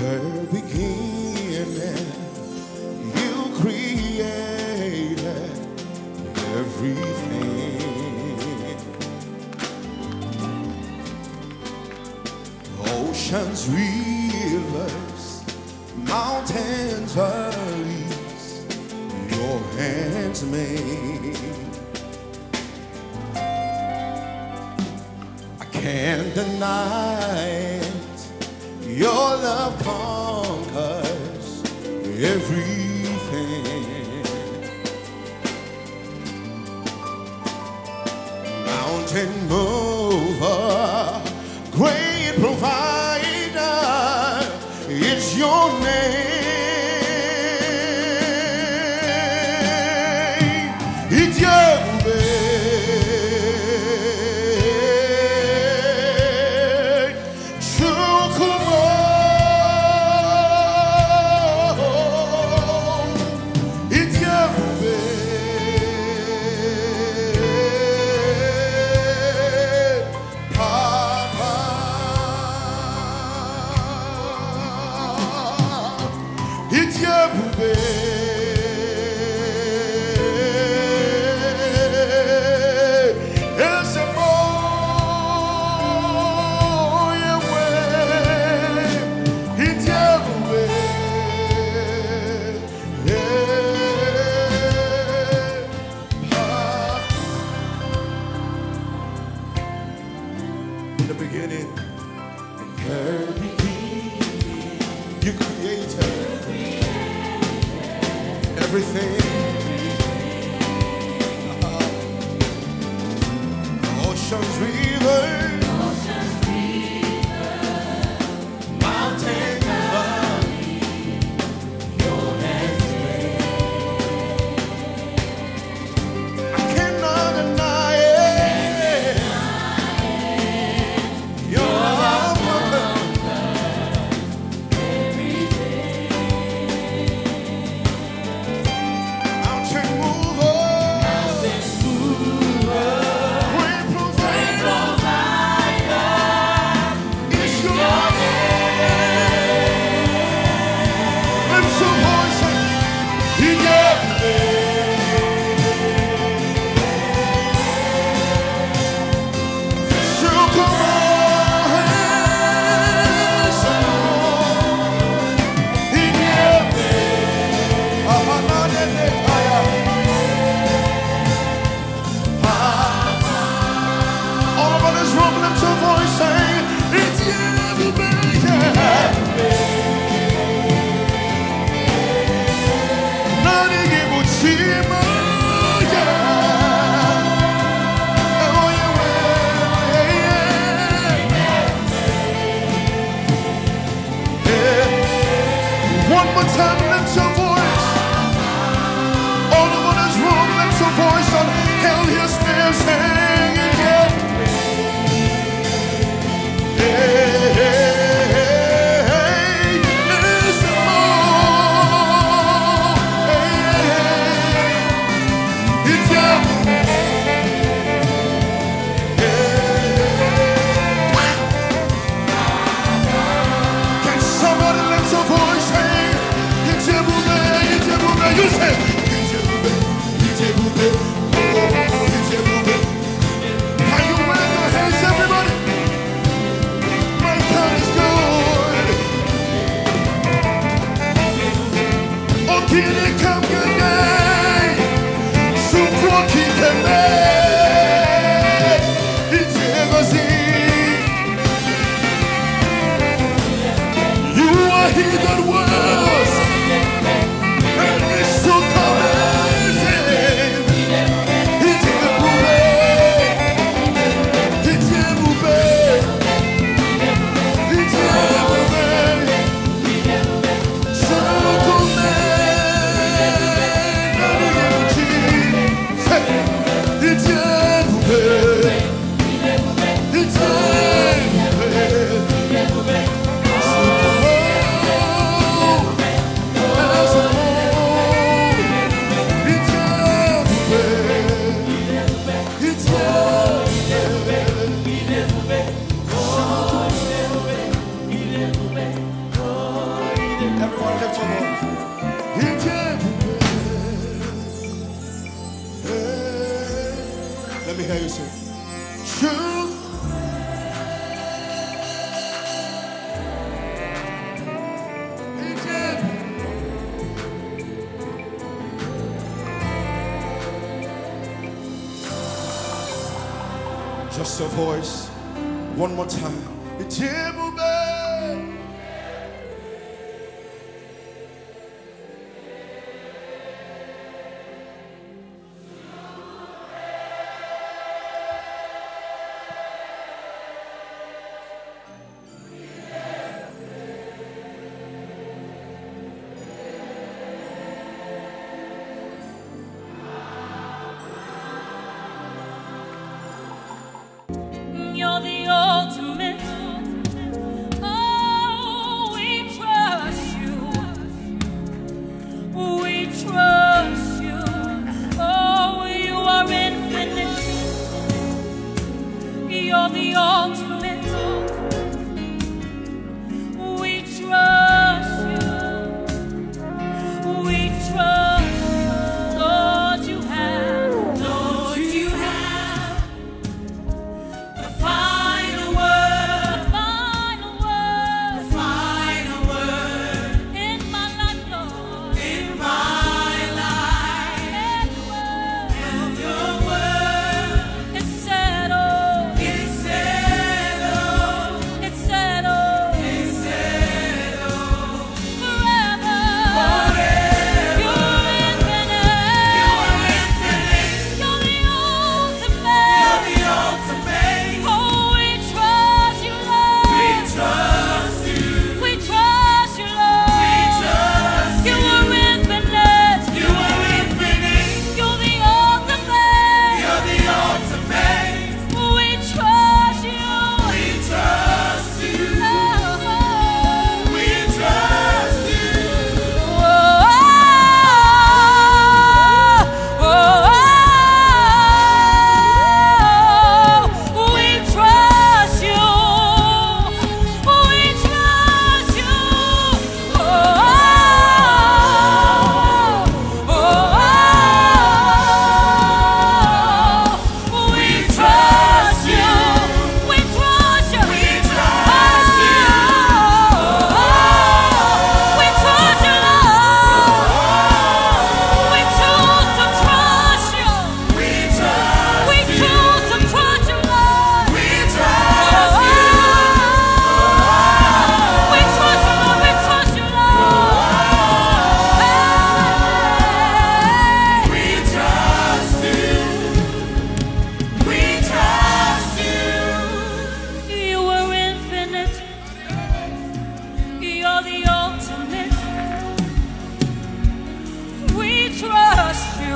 the beginning, you created everything. Oceans, rivers, mountains, valleys, your hands made. I can't deny it, your love conquers everything. Mountain mover, great provider, it's your name. It's your name. Shukumo. It's your name. Papa. It's your name. In the beginning, you created everything. Oceans, rivers, mountains, valleys, your hands made. I cannot deny it. Your love mountain mover, great provider, it's your name. Lift your voice and he gave me. So come on, he gave me. All over this room, lift your voice, saying, it's you, baby. Nani gibuchima, yeah. Oh, yeah. One more time, lift your voice. All over this room, lift your voice and hell his name, sing it, yeah. Can somebody lift your voice, say, it's your booty, you say, it's your booty, it's your booty, it's your booty. Can you wave your hands, everybody? My God is good. Oh, can it come again? So what he can make? It's ever seen. You are he that was, and is so amazing. It's your booty. It's your booty. It's your booty. So come it's your booty. It's your booty. Just a voice, one more time. You're the ultimate. Oh, we trust you. We trust you. Oh, you are infinite. You're the ultimate. We trust you. We trust you. Lord, you have. Lord, you have. Final word, final word, final word in my life, Lord, in my life. And your word, it's settled, it's settled, it's settled, it's settled forever. Forever. You're infinite. You're infinite. You're the ultimate. You're the ultimate. Oh, we trust you, Lord. We trust you. We trust you, Lord. We trust you. You are infinite. You are infinite. You're the ultimate. You're the ultimate. We trust you. We trust you. Oh, we trust you. Oh, we trust you. We trust you. We trust you. We trust you. We trust you. We trust you, Lord. We choose to trust you. We choose to trust you, Lord. We trust you. We trust you, Lord. We trust you, Lord. We trust you. We trust you. You are infinite. You're the ultimate. We trust you.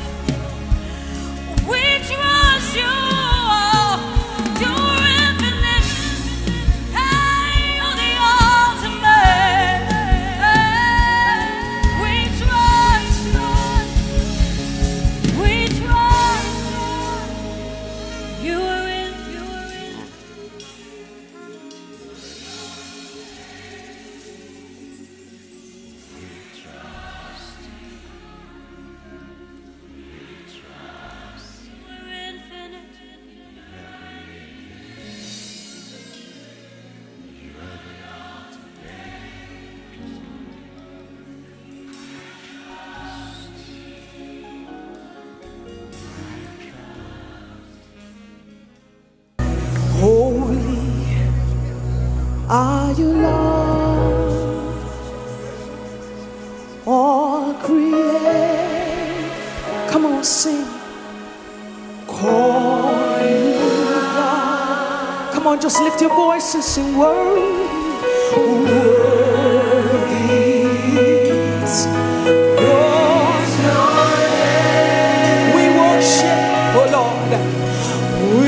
We trust you. You're infinite. Hey, you're the ultimate. We trust you. We trust you. You are in. We're infinite. Holy are you, Lord, all create. Come on, sing. Call you God. Come on, just lift your voice and sing. Worthy, worthy is your name. We worship, oh Lord. We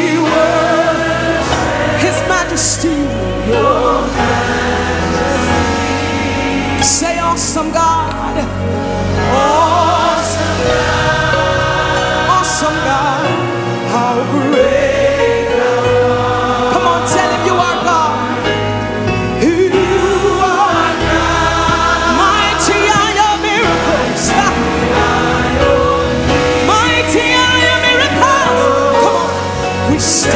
worship His Majesty. Your Majesty. Say, awesome God. Awesome God. Awesome God. How great thou art. Come on, tell Him you are God. You are God. Mighty are your miracles. Mighty are your miracles. Come on. We stand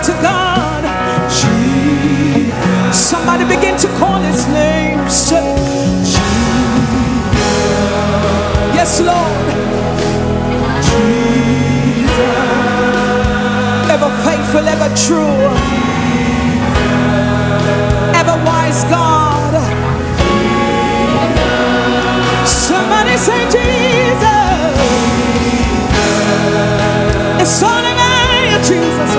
to God. Jesus. Somebody begin to call his name. Say, Jesus. Yes, Lord. Jesus. Ever faithful, ever true, ever wise God. Somebody say Jesus. It's all in name, Jesus.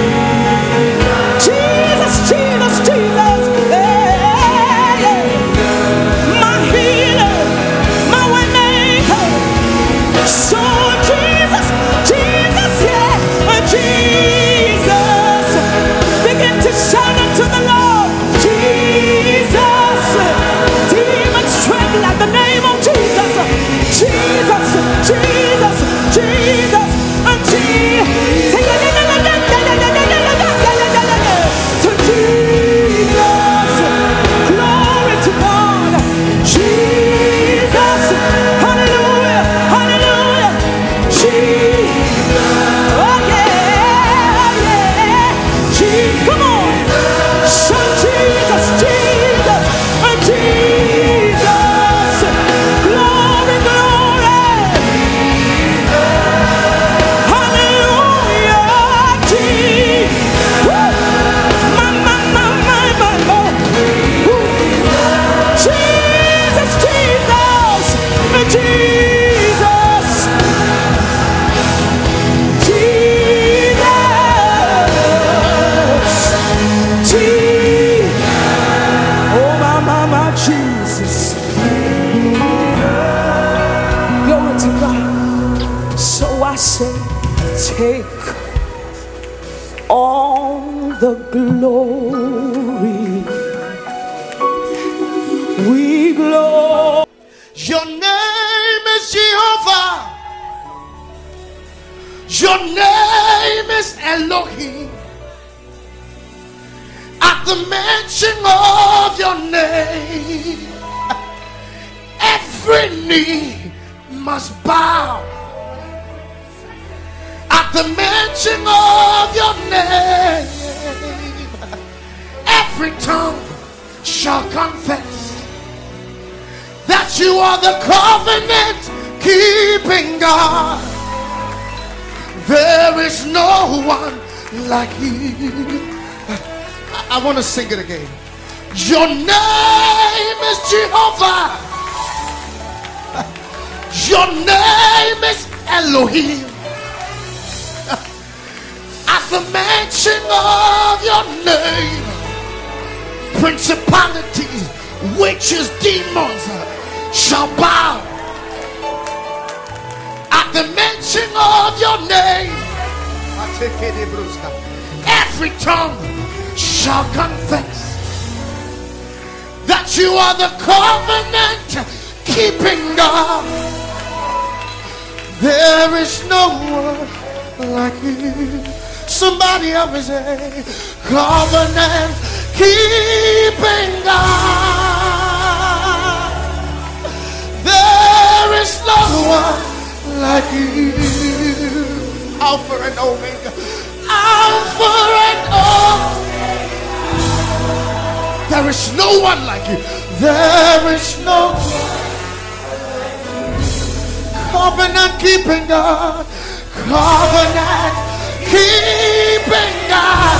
Jesus, Jesus, Jesus. Hey, hey. My healer, my way maker. So Jesus, Jesus, yeah, Jesus. Begin to shout unto the Lord. Jesus. Demons tremble at the name of Jesus. Jesus, Jesus, Jesus, and Jesus. To Jesus, glory to God. Jesus, hallelujah, hallelujah. Jesus, oh yeah, yeah. Jesus, come on, shout Jesus, Jesus, and Jesus, glory, glory, hallelujah, Jesus, my, Woo. Jesus, Jesus, and Jesus, Jesus, Jesus, oh my Jesus, glory to God. So I say, take all the glory. We glory. Your name is Jehovah. Your name is Elohim. At the mention of your name, every knee must bow. At the mention of your name, every tongue shall confess that you are the covenant keeping God. There is no one like you. I want to sing it again. Your name is Jehovah. Your name is Elohim. At the mention of your name, principalities, witches, demons shall bow. At the mention of your name, every tongue shall confess that you are the covenant keeping God. There is no one like you. Somebody help me say, covenant keeping God. There is no one like you. Alpha and Omega. Alpha and Omega. There is no one like you. There is no one. Covenant keeping God. Covenant keeping God.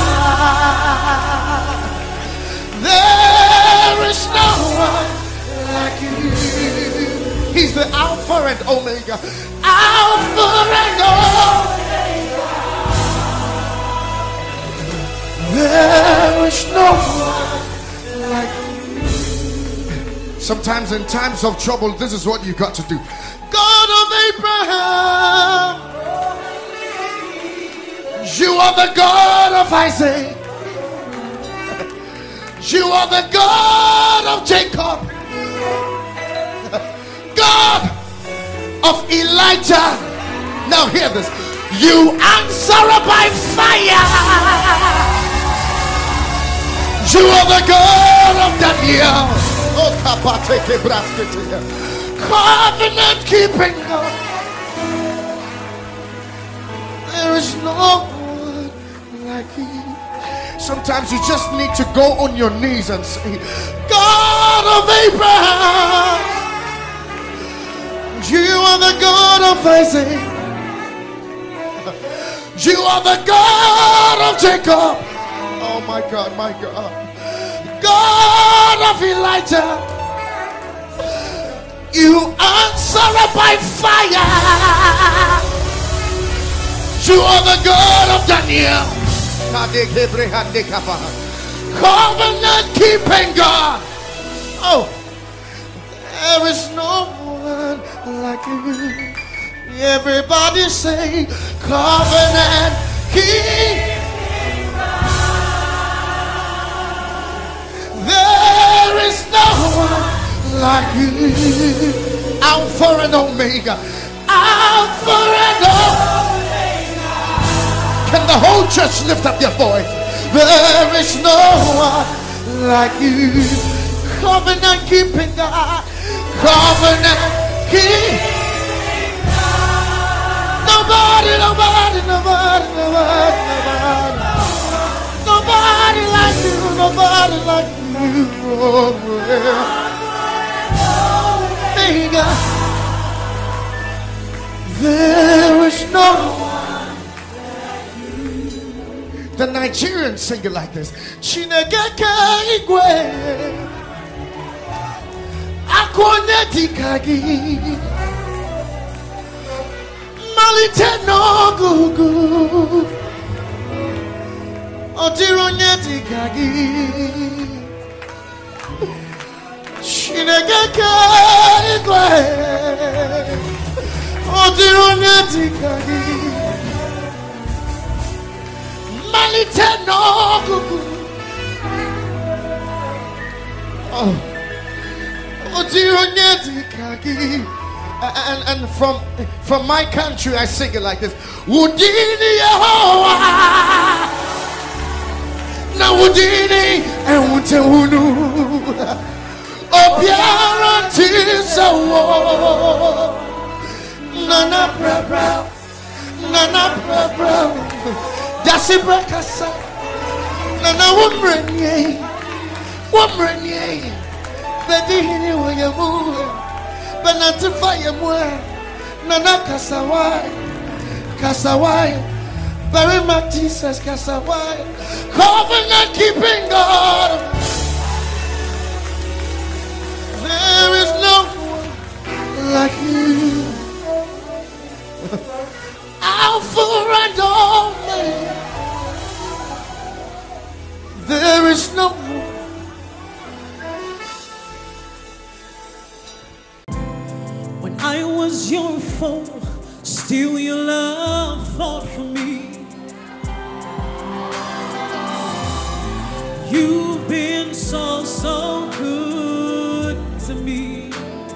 There is no one like you. He's the Alpha and Omega. Alpha and Omega. There is no one like you. Sometimes in times of trouble, this is what you got to do. God of Abraham, you are the God of Isaac. You are the God of Jacob. God of Elijah. Now hear this. You answer by fire. You are the God of Daniel. Oh, covenant keeping God. There is no one like you. Sometimes you just need to go on your knees and say, God of Abraham, you are the God of Isaac, you are the God of Jacob. Oh my God, my God. God of Elijah, you answer by fire. You are the God of Daniel, covenant keeping God. Oh, there is no one like you. Everybody say, covenant keeping God. There is no one like you. Alpha and Omega, Alpha and Omega. Can the whole church lift up their voice? There is no one like you. Covenant keeping God. Covenant keeping God. Nobody, nobody, nobody, nobody, nobody. Nobody like you. Nobody like you. Oh, Omega. There is no one. The Nigerians sing it like this. Chinegeke igwe akwoneti kagi malite no gugu otironyeti kagi Chinegeke igwe otironyeti kagi and from my country I sing it like this. Wudini Yehovah na wudini ewutewunu obiara tisawo nana bra Dasi brakasa nana wumrenye bedini wayamu benatifa yamwe nana kasawai very much Jesus kasawai covenant keeping God. There is no one like you. Alpha and Omega. There is no one. When I was your foe, still your love fought for me. You've been so good to me.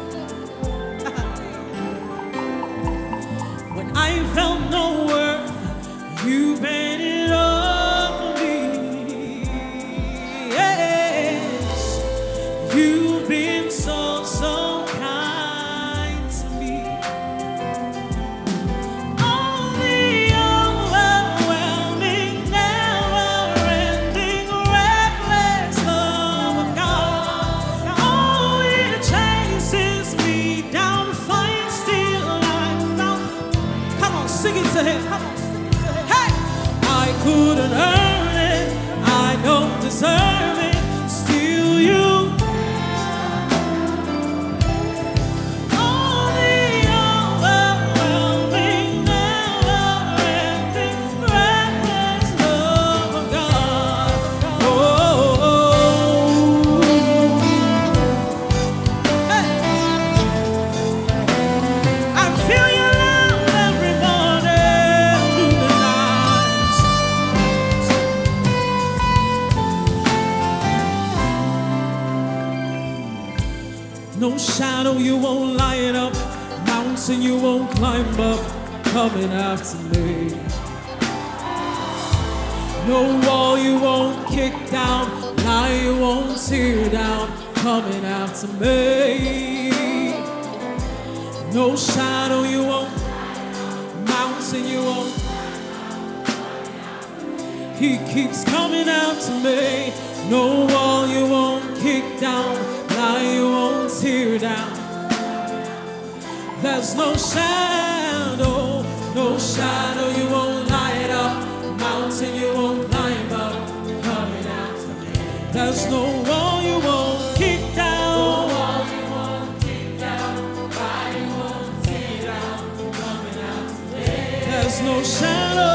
When I felt no worth, you made it up for me. Yes, you've been so kind to me. Oh, the overwhelming, never-ending, reckless love of God. Oh, it chases me down to find still life found. Come on, sing it to him. Come on. Hey! I couldn't earn it, I don't deserve it, still you. Oh, the overwhelming, never-ending, reckless love of God. Oh, hey! I feel your love every morning through the night. No shadow you won't light up, mountain you won't climb up, coming after me. No wall you won't kick down, lie you won't tear down, coming after me. No shadow you won't, mountain you won't, He keeps coming out to me. No wall you won't kick down, lie you won't tear down. There's no shadow you won't light up, mountain you won't climb up, coming out to me. There's no wall you won't kick down, no wall you won't kick down, lie you won't tear down, coming out to me. There's no shadow.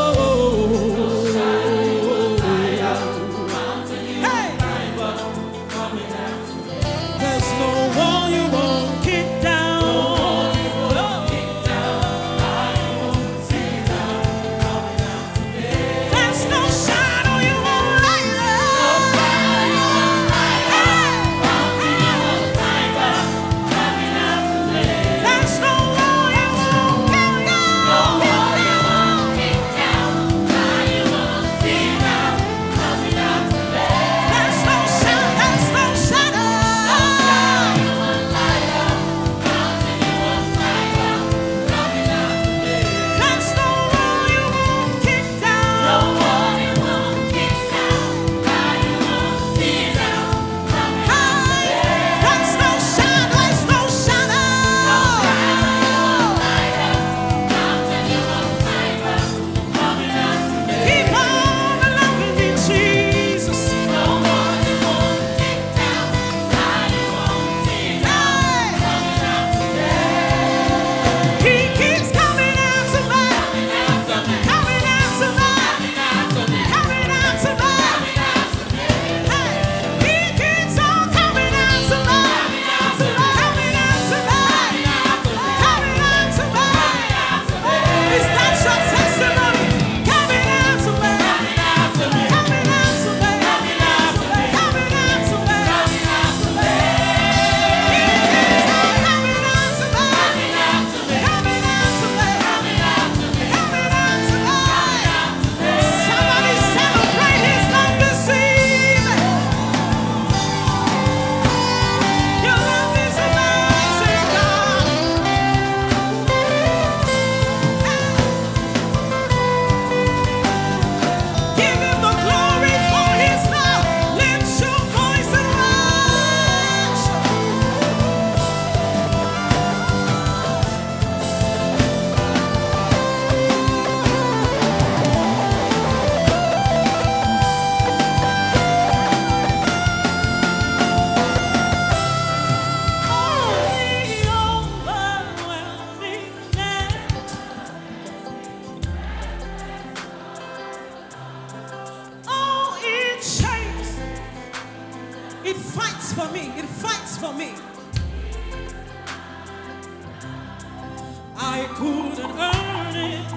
I couldn't earn it.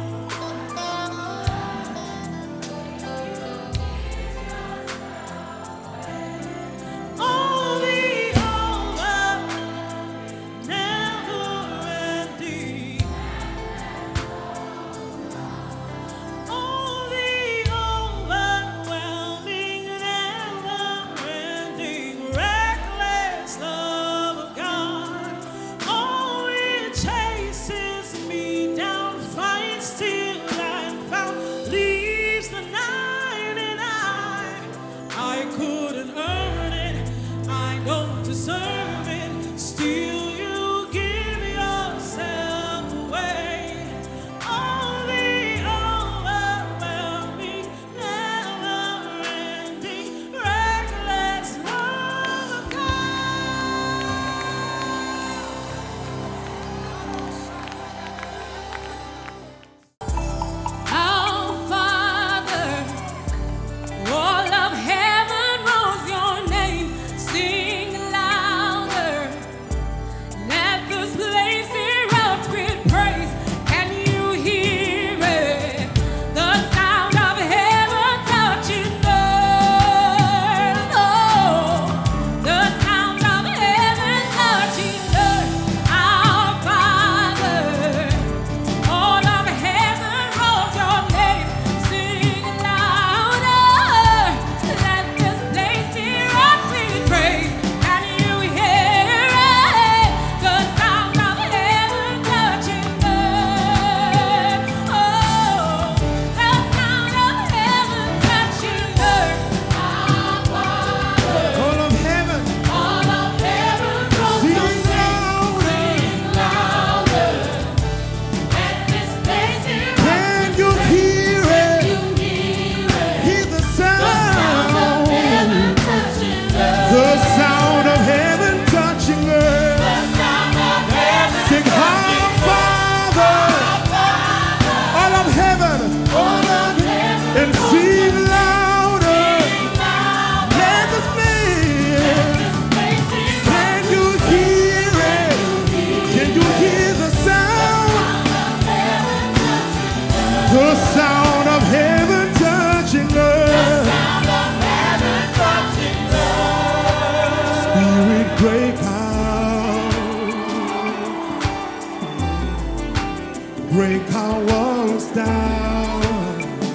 Only over, never ending. Only overwhelming, never ending, reckless love of God. Oh, it chases me Sing louder. Let the space. Can you hear it? Can you hear the sound? The sound of heaven touching earth. Spirit break out. Break our walls down.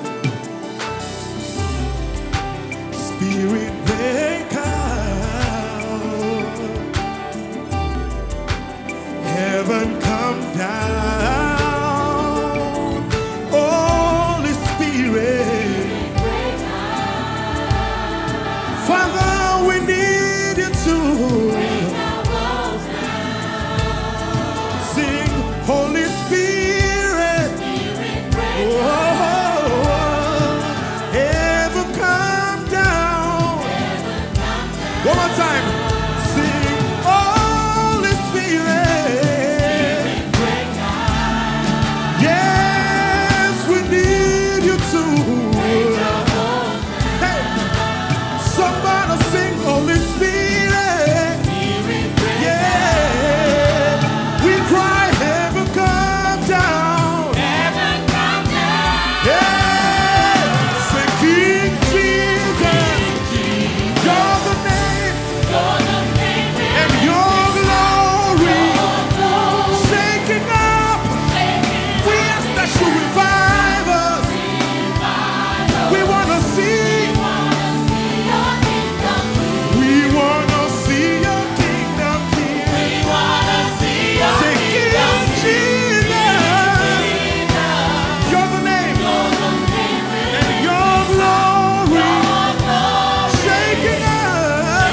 Spirit break out. Heaven come down. Holy Spirit. Father, we need you to sing Holy Spirit. Oh, heaven come down. One more time. Sing Holy Spirit. Yes, we need you to. Hey, somebody sing Holy Spirit. Yeah, we cry heaven come down. Yeah, say King Jesus, you're the name and your glory shaking up. We ask that you revive us. We want to see. We want to see your kingdom here. Say King Jesus, you're the name and your glory shaking up.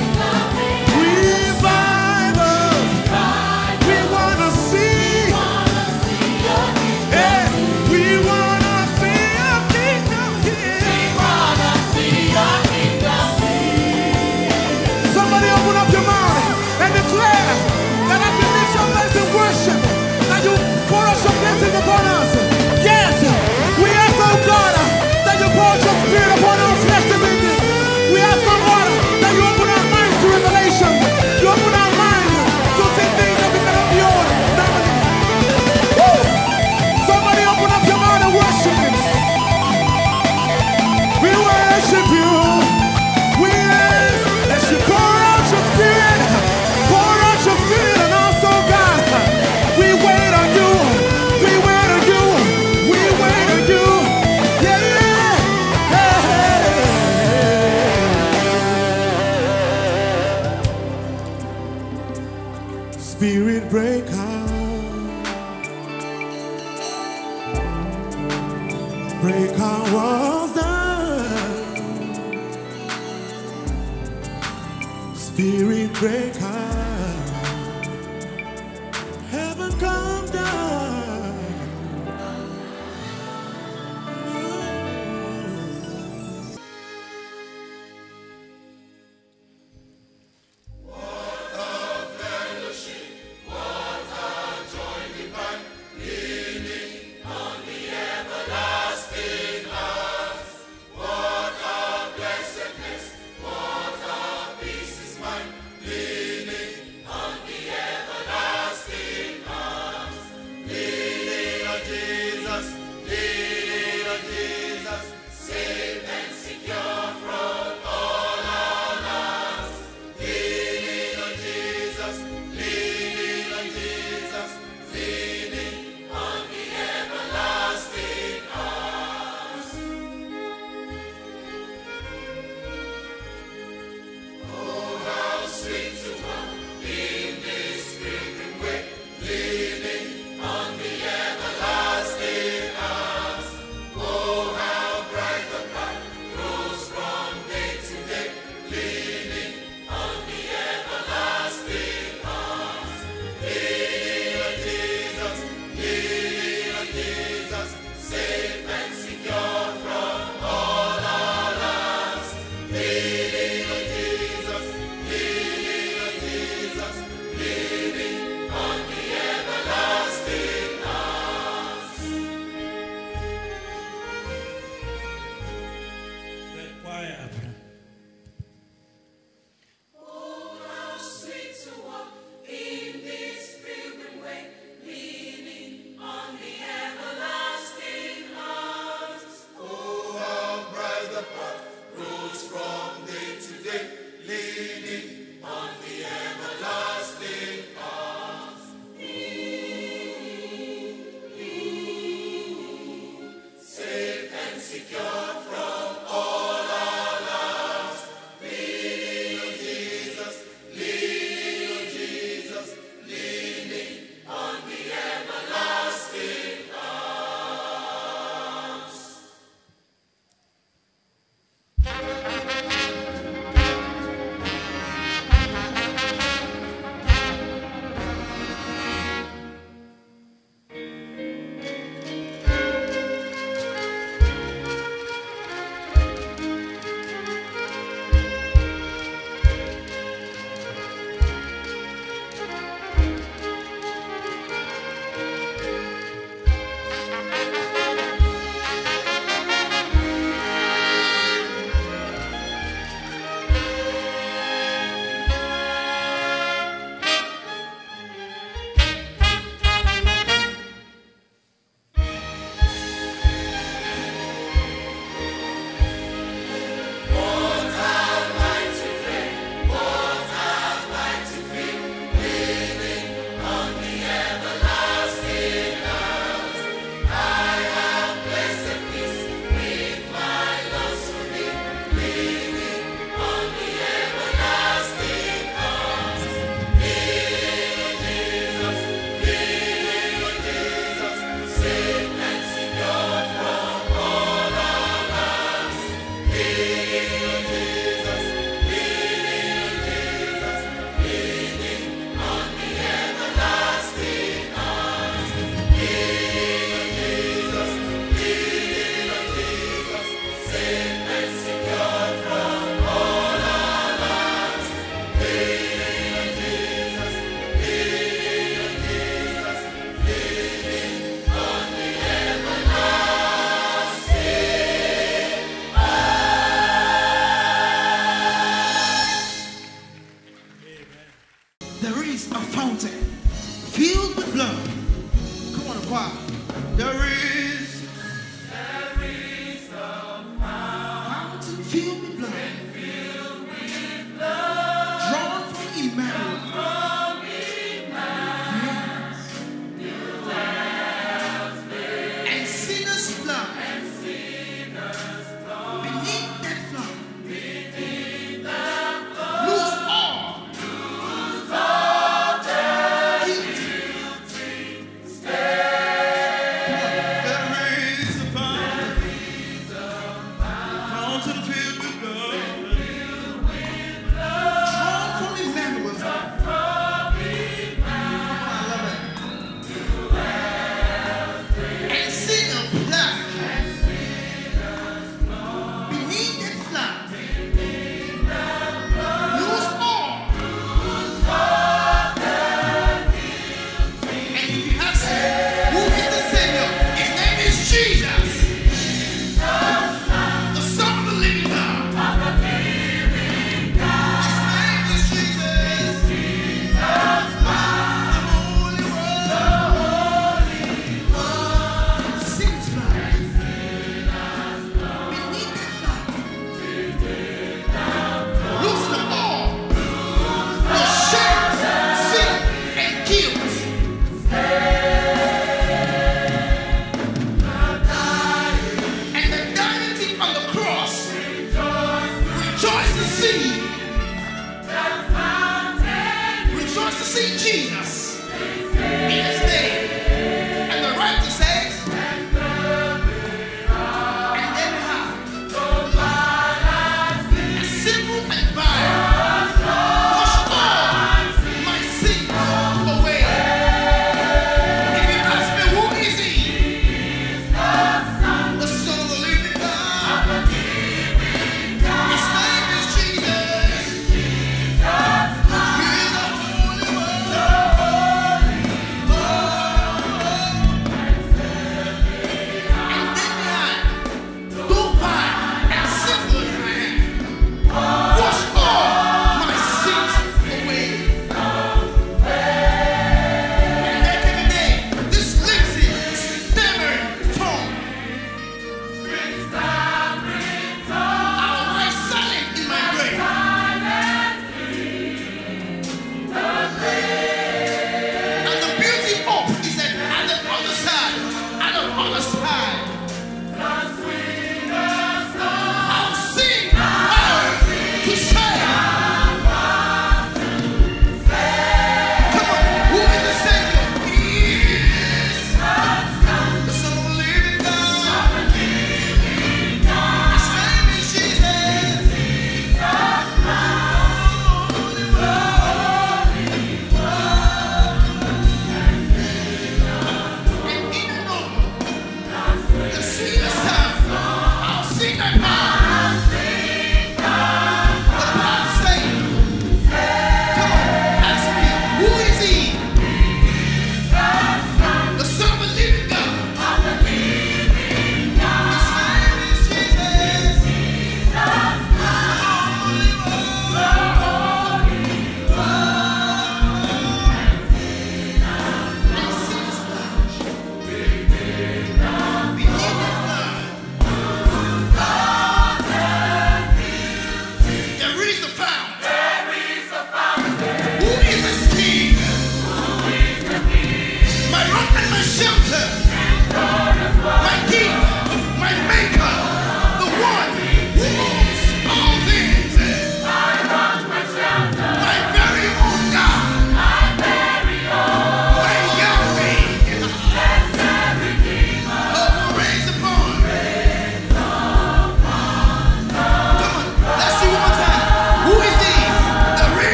Revive us. We want to see. Hey, we want to see your kingdom here. Somebody open up your mouth and declare that as we lift your hands in worship, that you pour out your blessing upon us. Yes, we ask, oh God, that you pour out your spirit upon our flesh this evening. We ask, oh God, that you open our minds to revelation. You open our minds to see things that we cannot behold. Woo! Somebody open up your mouth and worship Him. We worship you. We ask that you pour out your spirit. Pour out your spirit on us, oh God. We wait on you. We wait on you. We wait on you. Yeah, yeah. Hey. Spirit break out. Break our walls down. Spirit break out. Heaven come down. What a blessedness, what a peace is mine, leaning filled with blood, drawn from Emmanuel. And sinners' blood, beneath that flood, lose all guilty. There is a fountain filled with blood, drawn from Emmanuel. I love it. And sinners' blood, beneath that flood, lose all. And if you ask me, who is the Savior? His name is Jesus, the Son of the living God. His name is Jesus, the Holy One. Sin's blood, beneath that flood, loose them all. The shame, sin, and guilt. And the deity on the cross, rejoice to see. Rejoice to see Jesus in his name. And the righteous says, and then how? As simple and vile, wash all my sins away. If you ask me, who is he? The Son of the living God. His name is Jesus. He is the Holy One.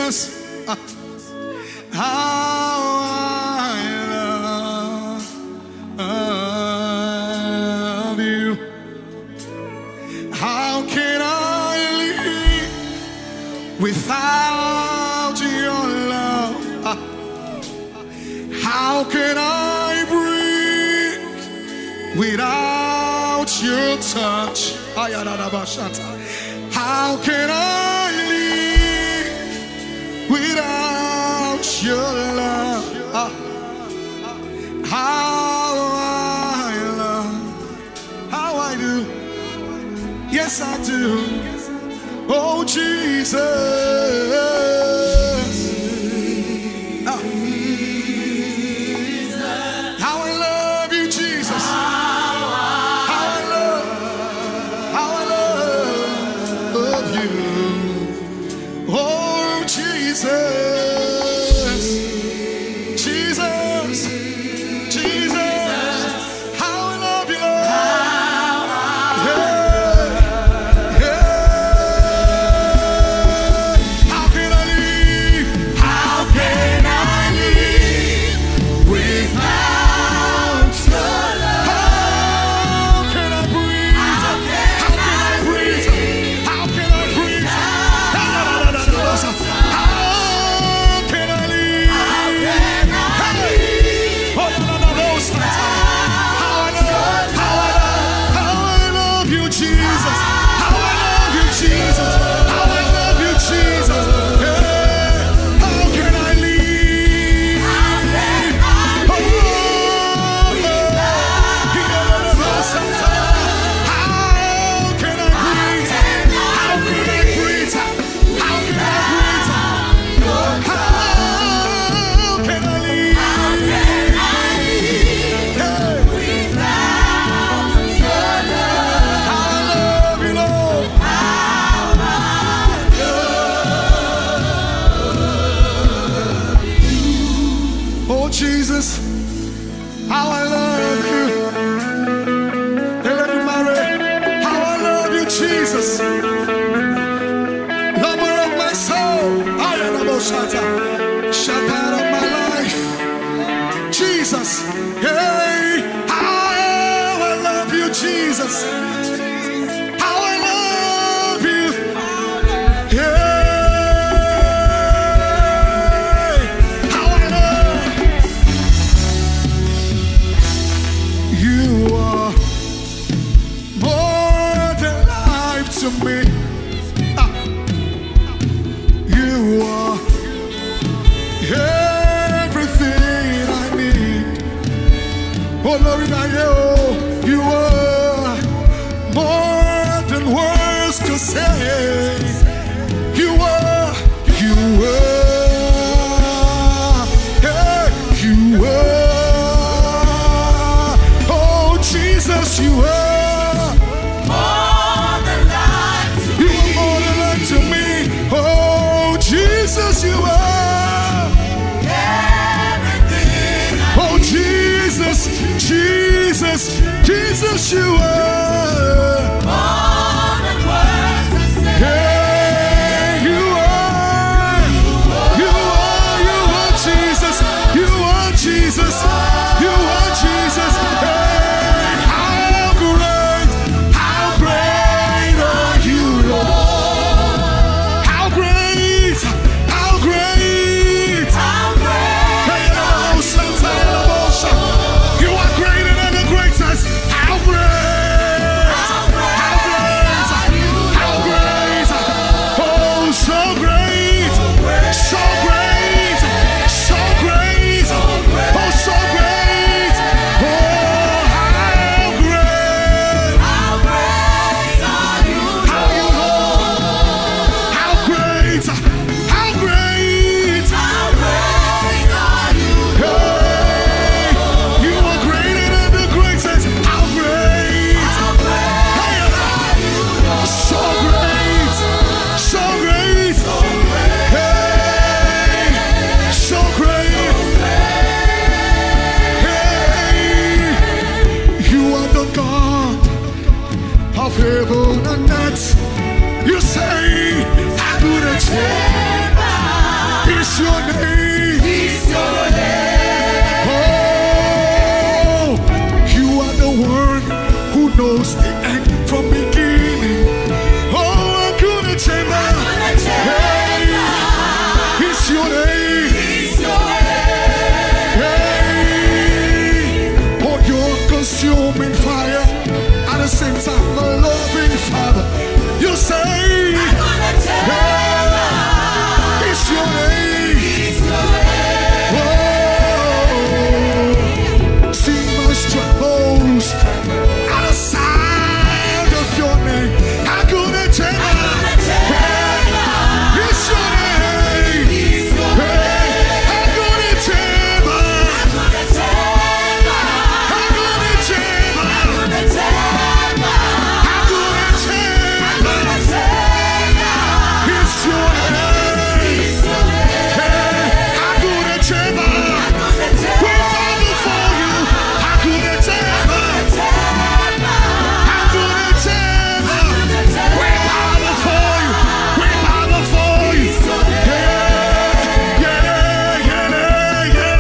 Jesus, how I love you. How can I live without your love? How can I breathe without your touch? How can I live without your love? How I do. Yes, I do. Oh, Jesus. How I love you, Jesus. How I love you. Oh, Jesus. Jesus. Jesus. How I love you, Lord. Jesus, how I love you. How I love you, Jesus. Lover of my soul. Shout out of my life. Jesus. Hey, how I love you, Jesus. How I love you. Yeah. Me. You are everything I need. Oh Lord, you are more than words can say. You are, you are. Oh Jesus, you are. Jesus, you are everything. Oh, Jesus, Jesus, Jesus, you are more than words to say. Yeah, you are, you are Jesus, you are Jesus, you are Jesus. Hey, how great are you, Lord? How great. You are greater than the greatest. How great? your name. Is your name. Oh, you are the one who knows the end from beginning. Oh, I couldn't change that. Hey, it's your name. Is your name. Hey, oh, you're consuming fire. At the same time, my loving Father. You say, hey, it's your name. Is your name. Oh, see my struggles at the sound of your name. I couldn't tell you. It's your name. Hey, I couldn't tell you. I couldn't tell you. It's your name. Hey, I couldn't tell you. We bow before you. I couldn't tell you. I couldn't tell you. We bow before you. We bow before you. Yeah, yeah, yeah, yeah,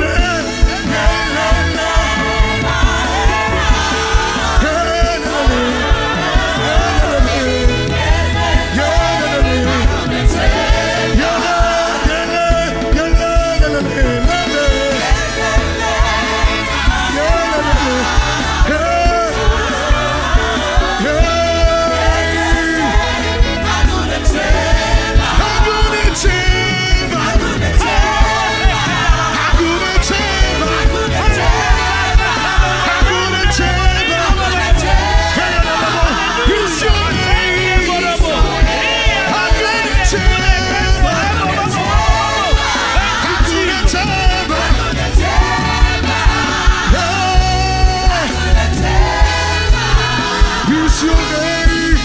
It's your name.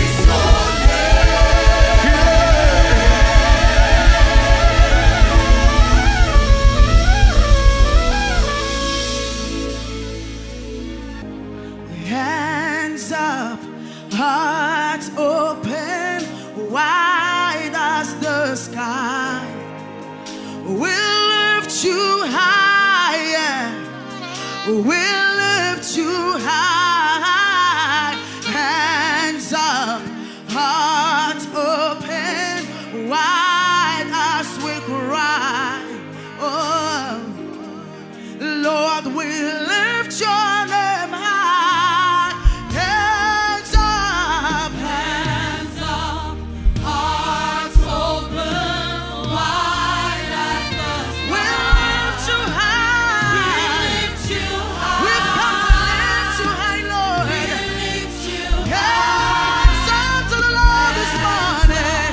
Hands up, hearts open, wide as the sky. We'll lift you higher. We'll lift you high. Hands up, hearts open, wide as we cry. Oh, Lord, we lift your name high. Hands up, hearts open, wide as the sky. we lift you high. We've come to lift you high, Lord. Hands up to the Lord this morning.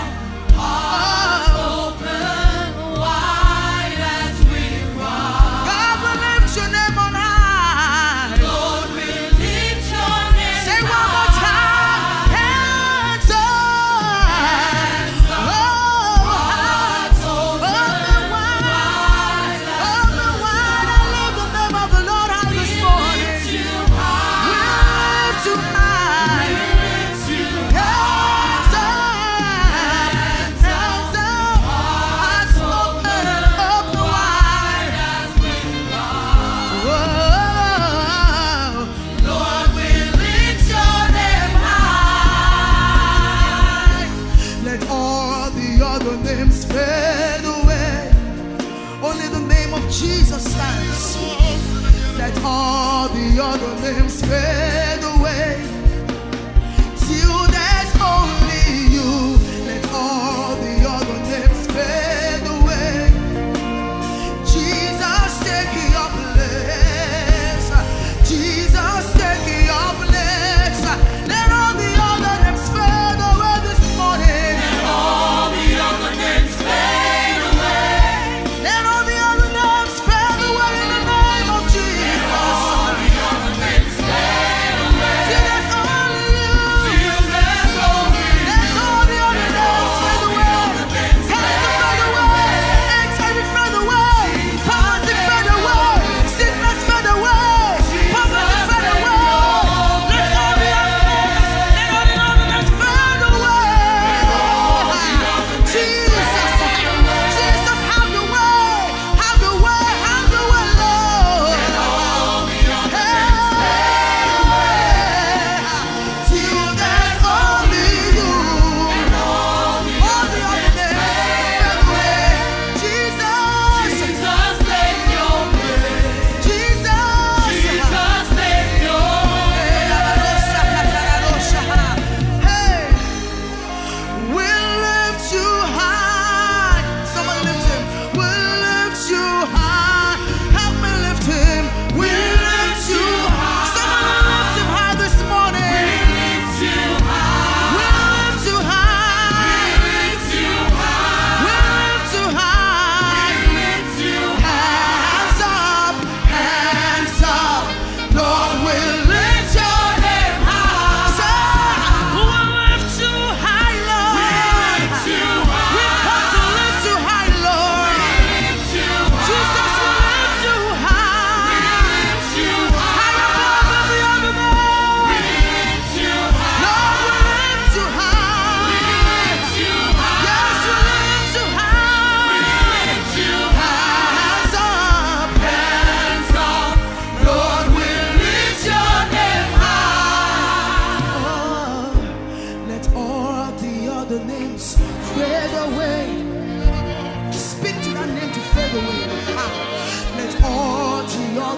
God will lift your name on high. Say one more time. Hands up. Oh, hearts open wide. Open wide. I love the name of the Lord high this morning. We lift you high. Hands up. Hands up. Hearts open. Open wide. Whoa. Lord, we lift your name high. Let all the other names fade away. Only the name of Jesus stands. Let all the other names fade away. Till there's only you. Let all the other names fade away. Jesus, take your place. Jesus, take your place. Let all the other names fade away this morning. Let all the other names fade away. Let all the other names fade away in the name of Jesus. Let all the other names fade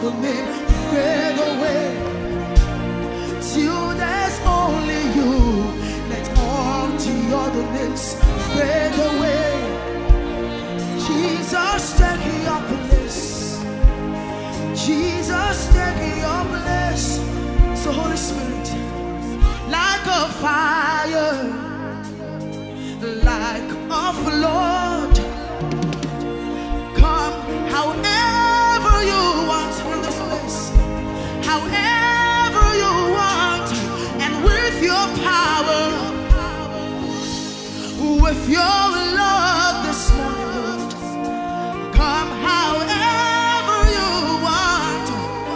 other name fade away. Till there's only you, let all the other names fade away. Jesus, take your place. Jesus, take your place. So Holy Spirit, like a fire, like a flood, come however you want in this place, however you want, and with your power, with your love this morning, Lord, come however you want,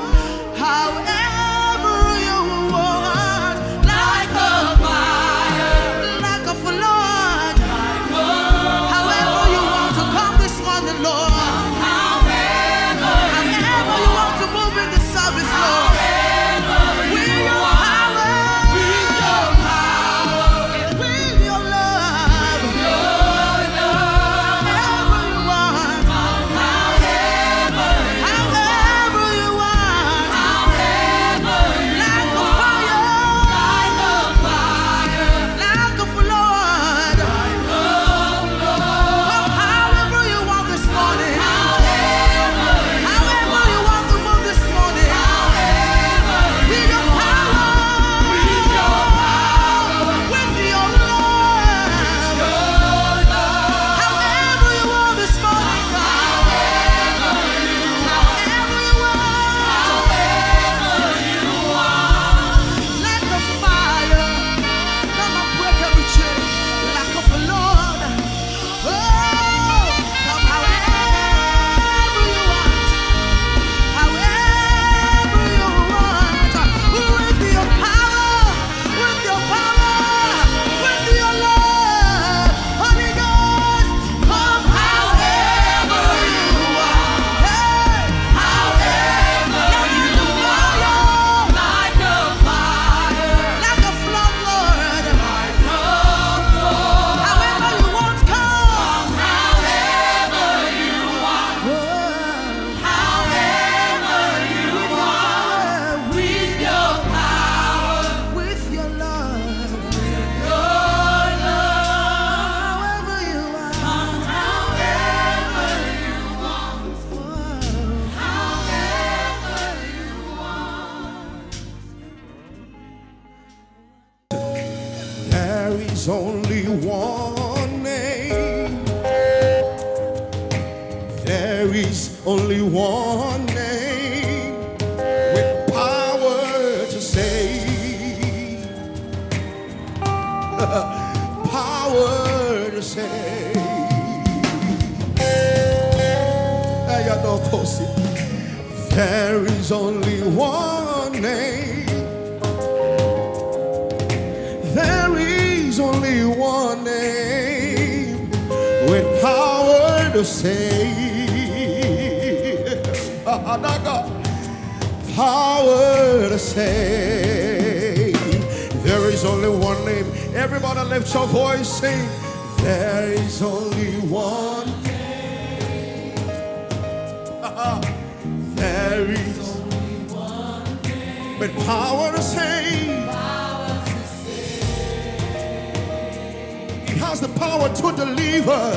however you want, like a fire, like a flood, however you want to come this morning, Lord, however you want to move in the service, Lord, with your power, and with your love, however you want, however you want, like a fire, like a flood, come however you want this morning, however you want to move this morning, with your power, with your love, however you want this morning, however you want, like a fire, come and break every chain, like a flood, oh, come however you want, with your power, with your love, Holy Ghost, come however you want, hey, however you want, like a fire, like a flood, Lord, however you want, come however you want, with your power, with your love, however you want, There is only one name. There is only one name with power to save. Power to save. There is only one name. There is only one name with power to save. Power to save. There is only one name. Everybody lift your voice, sing. There is only one name. There is only one name with power to save. It has the power to deliver.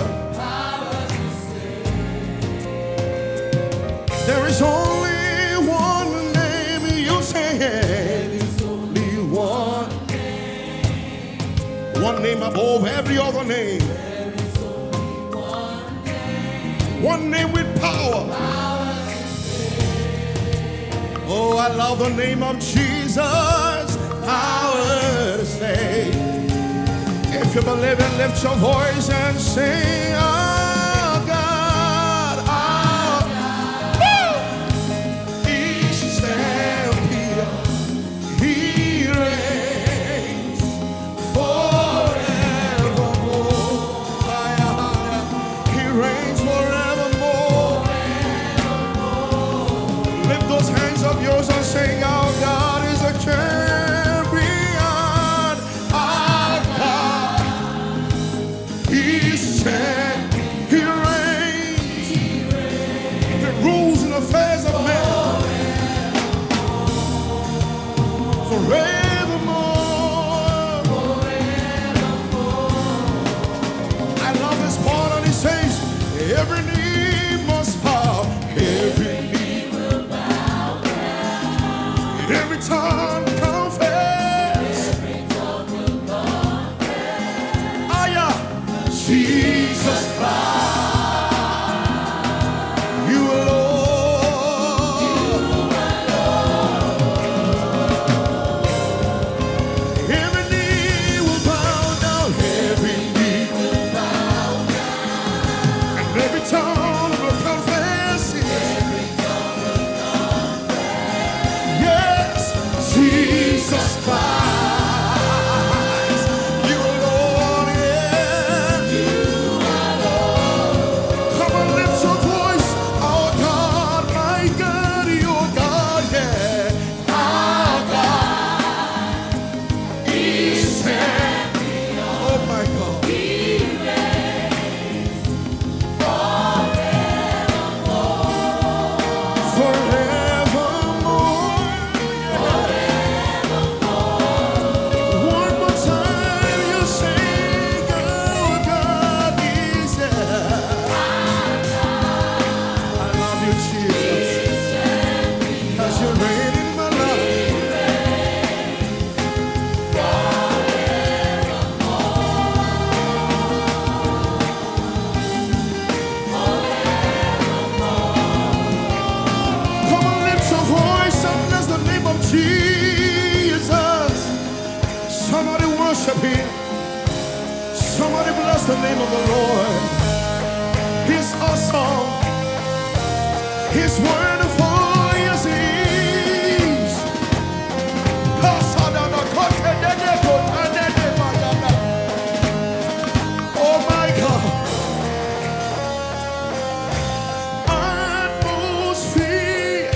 There is only one name. You say there is only one name. One name above every other name. There is only one name. One name with power. Oh, I love the name of Jesus. Power to save. If you believe it, lift your voice and sing, oh God, oh God. He stands here, He reigns forevermore. He reigns forevermore. Lift those hands of yours and sing, our God is a champion. Our God, He stands, He reigns. He rules in the affairs of men. Every knee must bow. Every knee will bow down. Every tongue confess. Every tongue will confess. Ah, yeah. Jesus Christ. You alone. You alone. Every knee will bow down. Every knee will bow down. And every tongue will confess it. Every tongue will confess. Yes, Jesus Christ. You alone, yeah. You alone. Come on, lift your voice. Our God, my God, your God, yeah. Our God is standing. Oh my God. He reigns forevermore. One more time, you sing, oh God is there. I love you, Jesus, 'cause you reign in my life. Come on, lift your voice and bless the name of Jesus. Somebody worship him. Somebody bless the name of the Lord. He's awesome. He's wonderful. Yes, he is. Oh my God. Atmosphere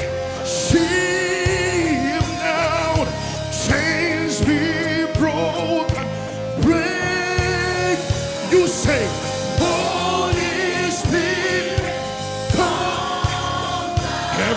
shift now. Chains be broken. Break. You say, Holy Spirit, come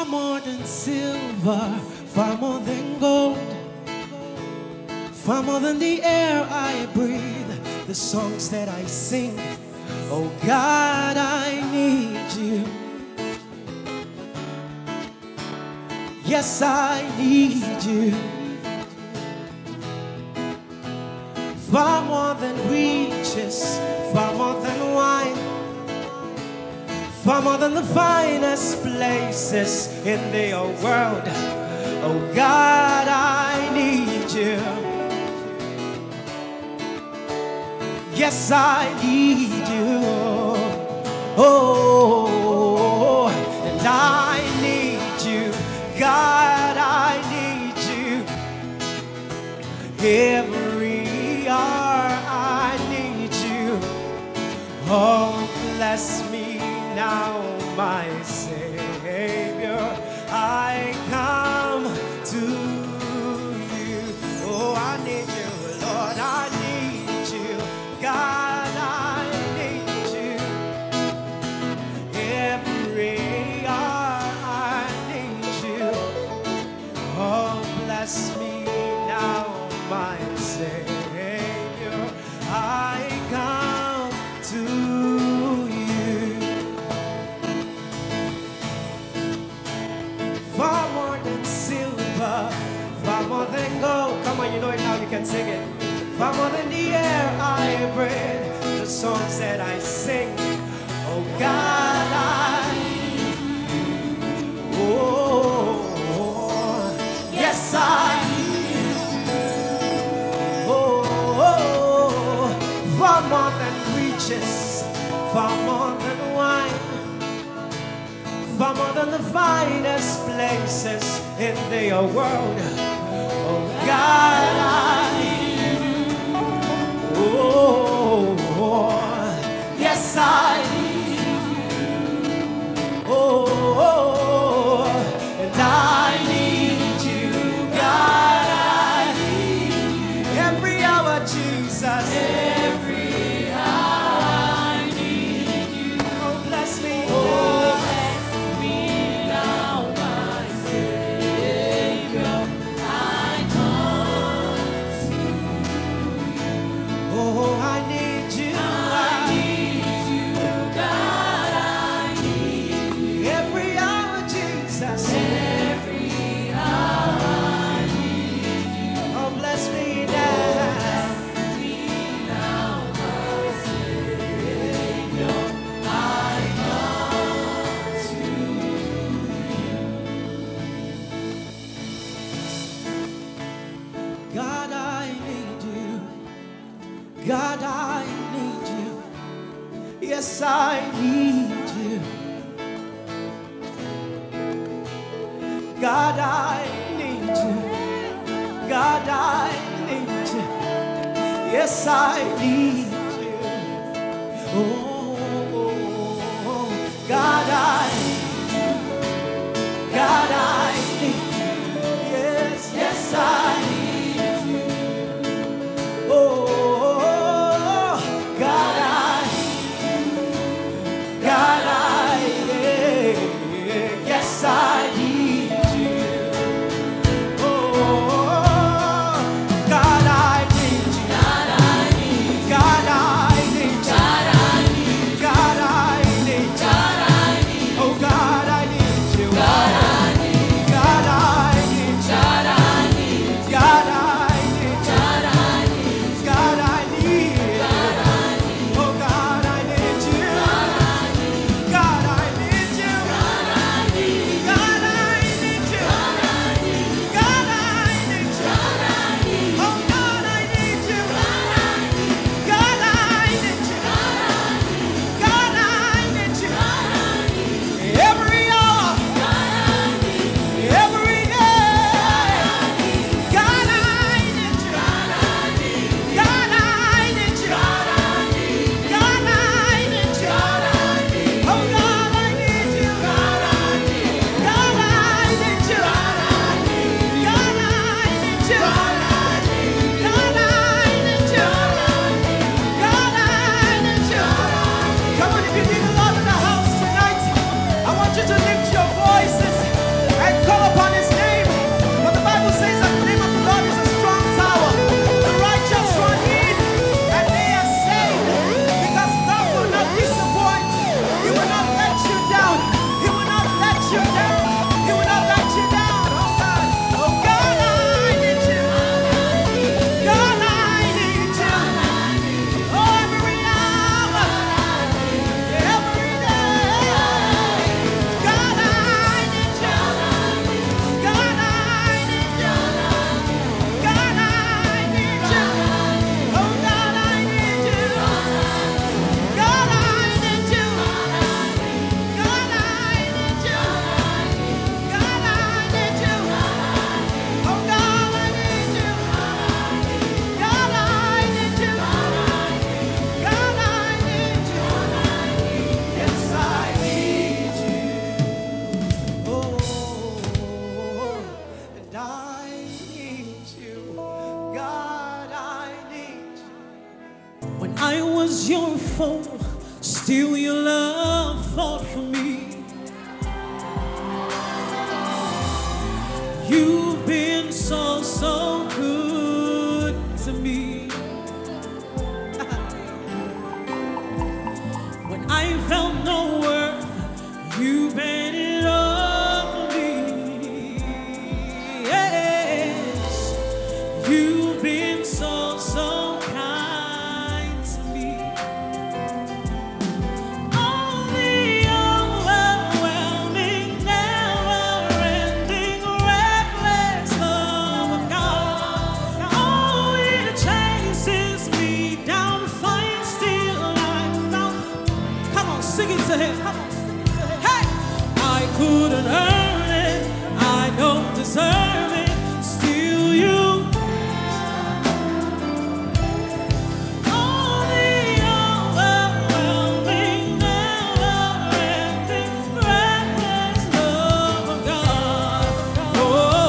more than silver, far more than gold, far more than the air I breathe, the songs that I sing. Oh God, I need you. Yes, I need you. Far more than riches, far more than wine, far more than the finest places in the world. Oh God, I need you. Yes, I need you. Oh, and I need you. God, I need you. Every hour I need you. Oh, bless me now, my Savior. I come to you. Oh, I need you, Lord, I need you. God, I need you. Every hour I need you. Oh, bless me now, my Savior. I come to you. Far more than silver, far more than gold. Come on, you know it now, you can sing it. Far more than the air I breathe, the songs that I sing. Oh God, yes, I. Far more than riches, far more than wine, far more than the finest places in the world. Oh God, yes, I need you. And I need you, God, I need you. Every hour, Jesus. Every hour I need you. Oh, bless me. Oh, bless me now, my Savior. I come to you. Oh, I need you. I need you, God, I need you. Every hour, Jesus. Every hour I need you. Oh, bless me now. Bless me now, my Savior. I come to you. God, I need you. God, I need you. Yes, I need you. God, I need you. God, I need you. Yes, I need you. Oh, God, I need you. God, I need you. Yes, yes, I need you. Oh, God, God, yes, I need you. Oh, God, I need you. God, I need you. God, I need you. God, I need you. God, I need you. God, I Still your love fought for me. You've been so, so good to me. When I felt no worth, you made it up for me. Yes, you've been so, so kind to me. Oh, the overwhelming, never-ending, reckless love of God. Oh, it chases me down, finds still I found. Come on, sing it to him. Come on. I couldn't earn it, I don't deserve it, still you. Oh, the overwhelming, never-ending, reckless love of God. Oh,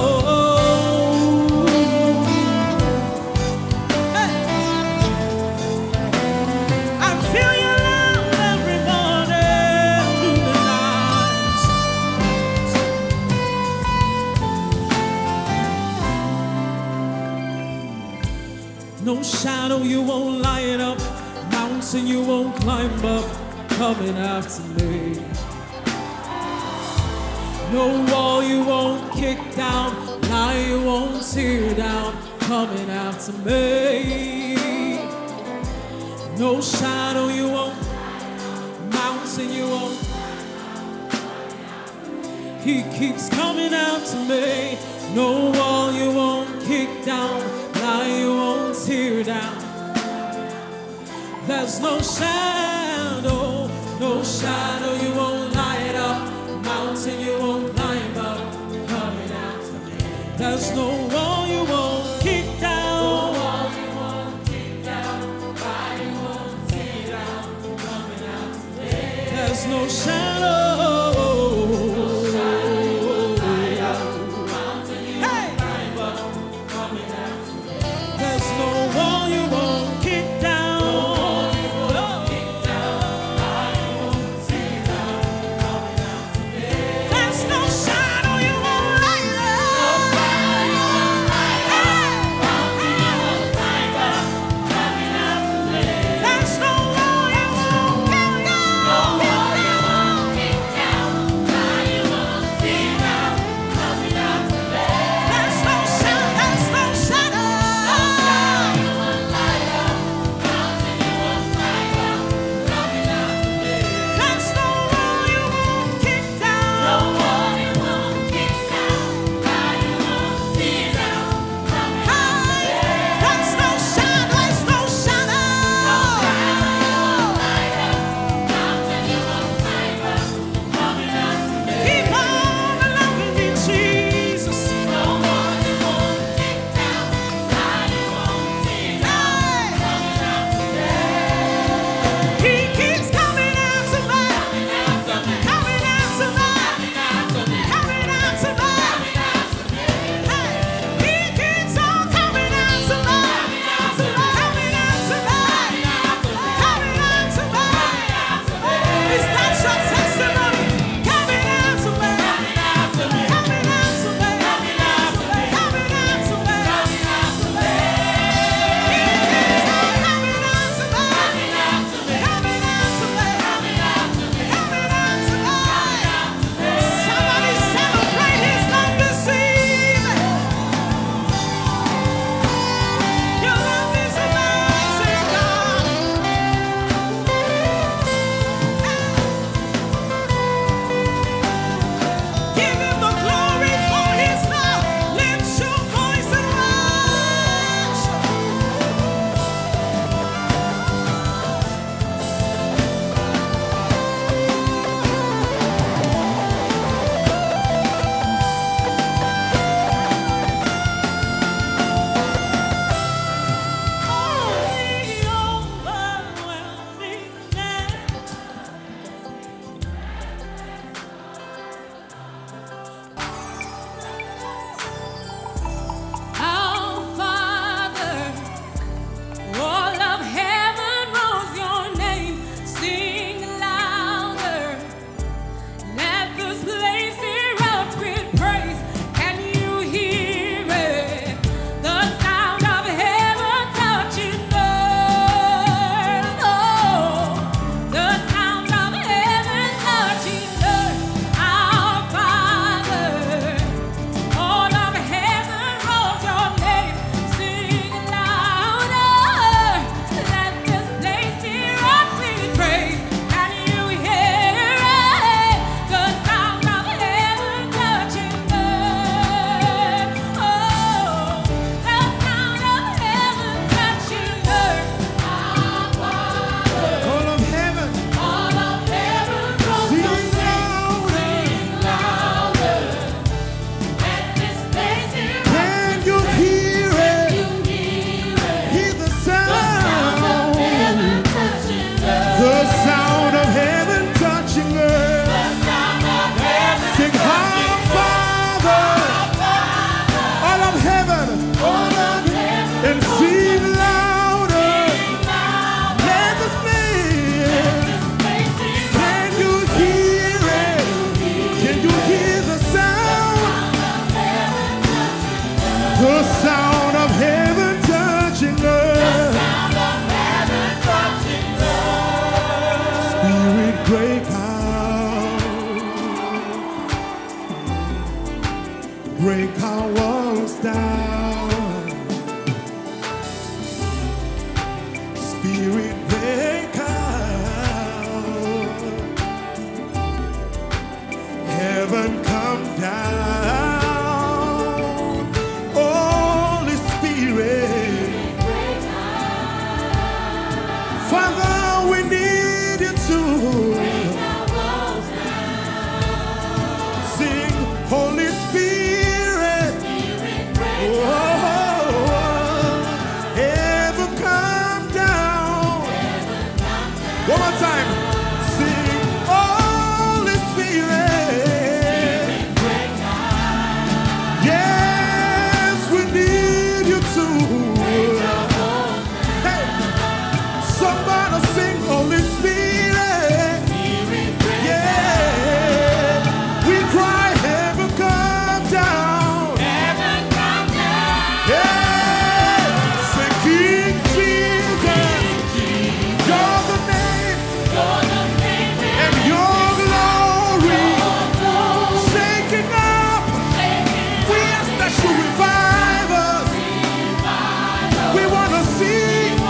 hey. I feel your love every morning through the night. No shadow you won't light up, mountain you won't climb up, coming after me. No wall you won't kick down, lie you won't tear down, coming after me. No shadow you won't, mountain you won't. He keeps coming after me. No wall you won't kick down, lie you won't tear down. There's no shadow you won't light up, mountain you won't climb up, coming after me. There's no wall you won't kick down, lie you won't tear down, coming after me. There's no shadow. break our walls down. Spirit, break out. Heaven, come down. Holy Spirit, Father, we need you to sing, Holy Spirit. Oh, heaven, come down. One more time. Sing, Holy Spirit. Yes, we need you to. Hey, somebody sing, Holy Spirit. Yeah, we cry, heaven come down. Yeah, say, King Jesus, you're the name, and your glory shaking up. We ask that you revive us. We want to see.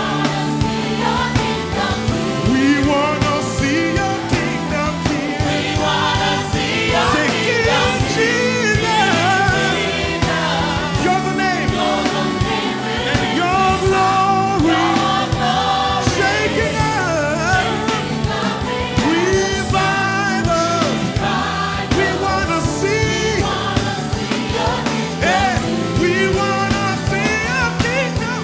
We want to see your kingdom here. Say, King Jesus, you're the name, and your glory shaking up. Revive us. We want to see. Hey, we want to see your kingdom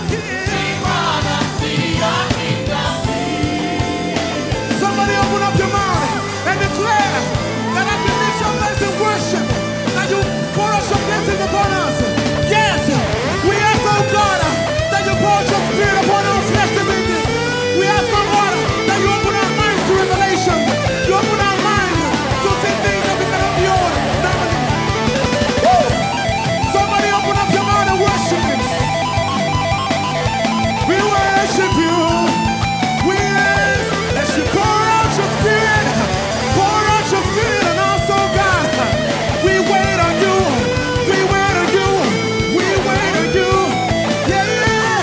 here. Somebody open up your mouth and declare that as we lift your voice in worship, that you pour out your blessing upon us. Yes, we ask, oh God, that you pour out your spirit upon our flesh this evening. We ask, oh God, that you open our minds to revelation. You open our minds to see things that we cannot behold. Woo! Somebody open up your mouth and worship him. We worship you. We ask that you pour out your spirit. Pour out your spirit on us, oh God. We wait on you. We wait on you. We wait on you. Yeah, yeah.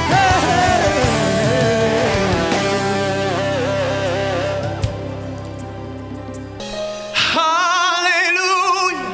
Hallelujah.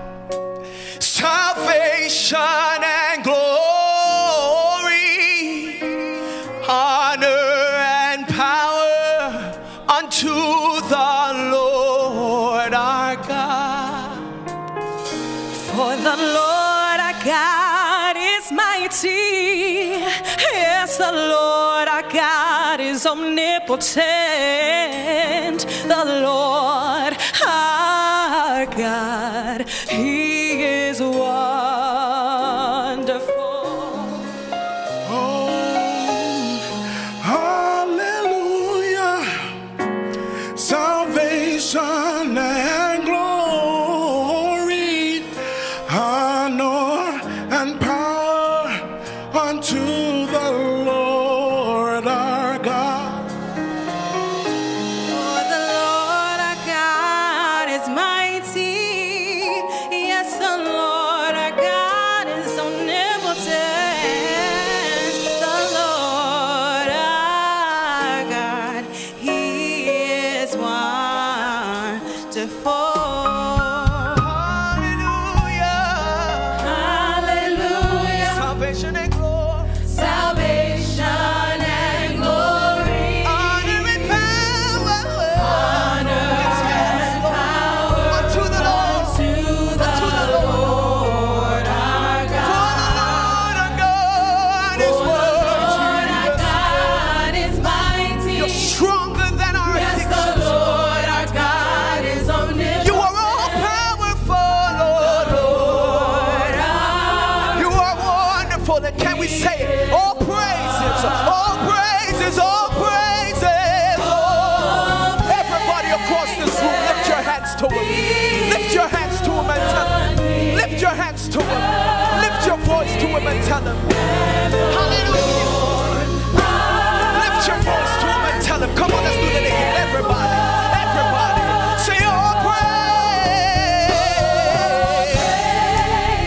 Salvation and glory, honor and power unto the Lord our God. For the Lord our God is mighty. Yes, the Lord our God is omnipotent. The Lord our God, He is wonderful. Oh, hallelujah. Salvation and glory, honor and power unto the Lord our God. For the Lord our God is mighty. Yes, the Lord our God is omnipotent. The Lord our God, He is wonderful. Hallelujah. Salvation and glory, Salvation and glory, honor and power, honor and power unto the Lord. to the Lord our For God. the Lord our God is For the Lord our mighty. God is mighty. You're stronger than our Yes, the addictions. Lord our God is omnipotent. You are all powerful, Lord. Lord our You are wonderful. And can we say it? All praises, all praises, all praises. Lord. Everybody across this room, lift your hands to him. Lift your hands to him and tell him. Lift your hands to him. Lift your voice to him and tell him. Hallelujah. Lift your voice to him and tell him. Come on, let's do that again. Everybody, everybody. Say all praise.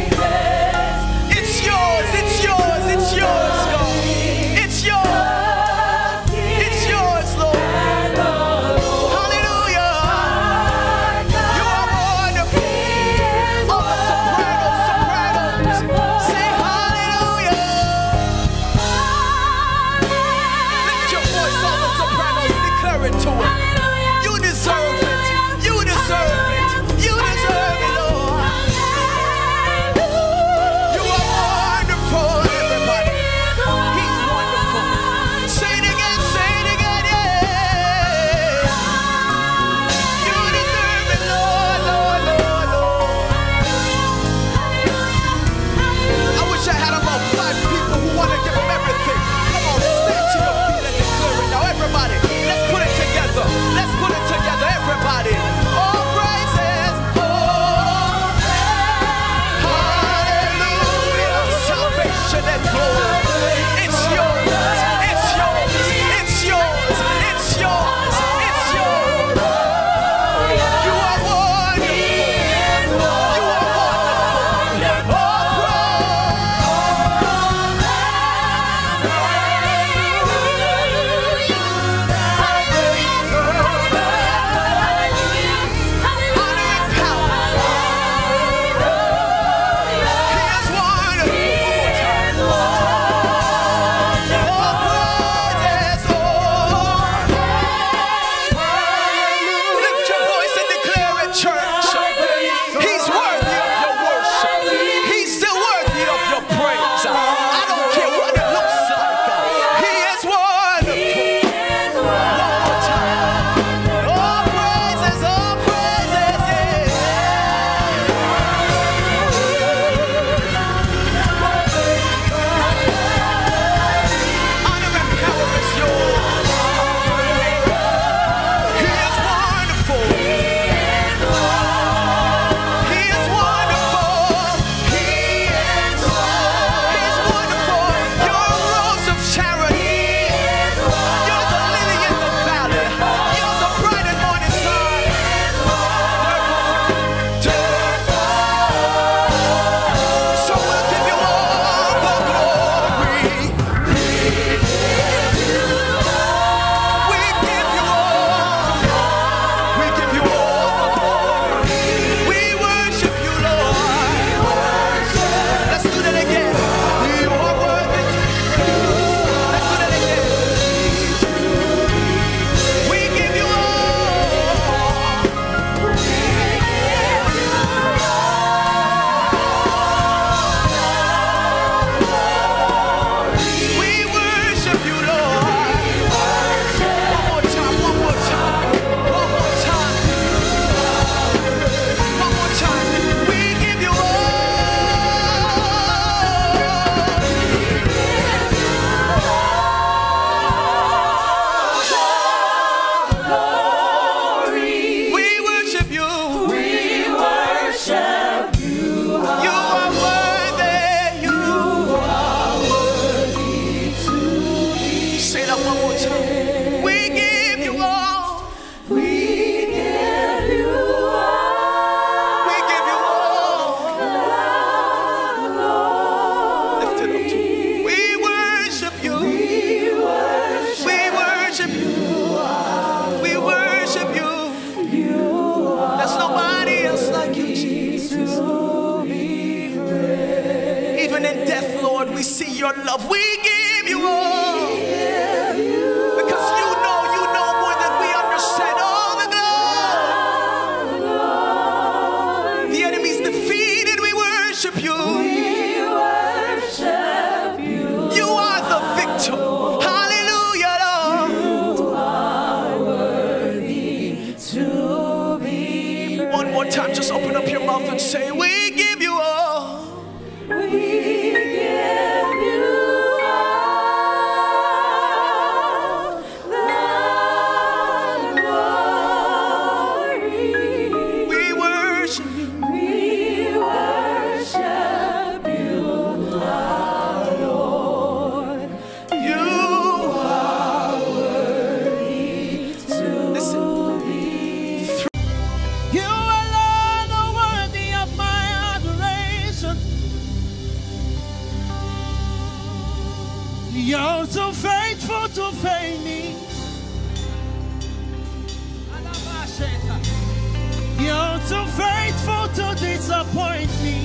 Even in death, Lord, we see your love. We give you all. Because you know more than we understand. All the glory. The enemy's defeated. We worship you. You are the victor. Hallelujah, Lord. You are worthy to be praised. One more time, just open up your mouth and say, we give you all. We give you all the glory. We worship you. We worship you, our Lord. You are worthy to listen. be. You alone are worthy of my adoration. You're so faithful to fail me. You're so faithful to disappoint me.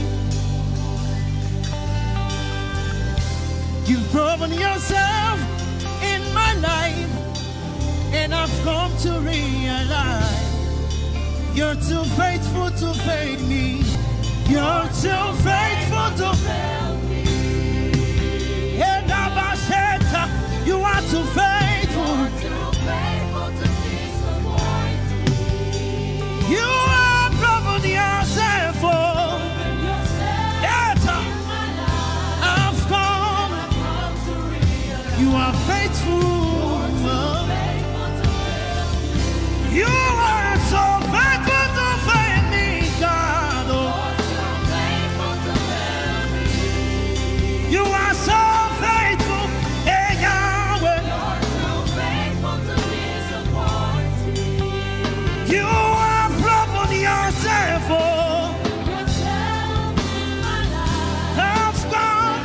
You've proven yourself in my life, and I've come to realize you're too faithful to fail me. You're too faithful to fail me. And Abba said, you are too faithful. You are proven yourself. Yes, I've come. You are faithful. You are so faithful to fail me, God. You are so faithful, hey Yahweh. You are proven yourself. I've come.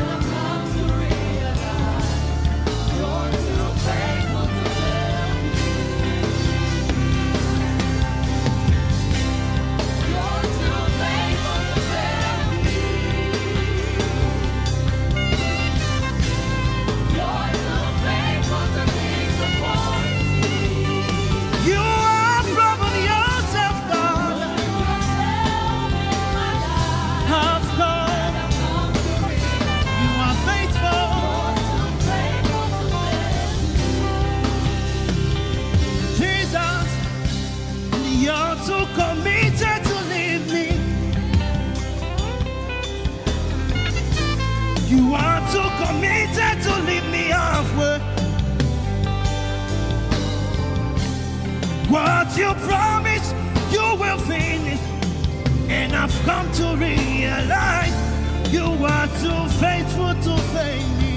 You are proven yourself, God. I've come. You are faithful. Jesus, you're too committed to leave me. You are too committed to leave me halfway. What you promised, you will finish. And I've come to realize you are too faithful to fail me.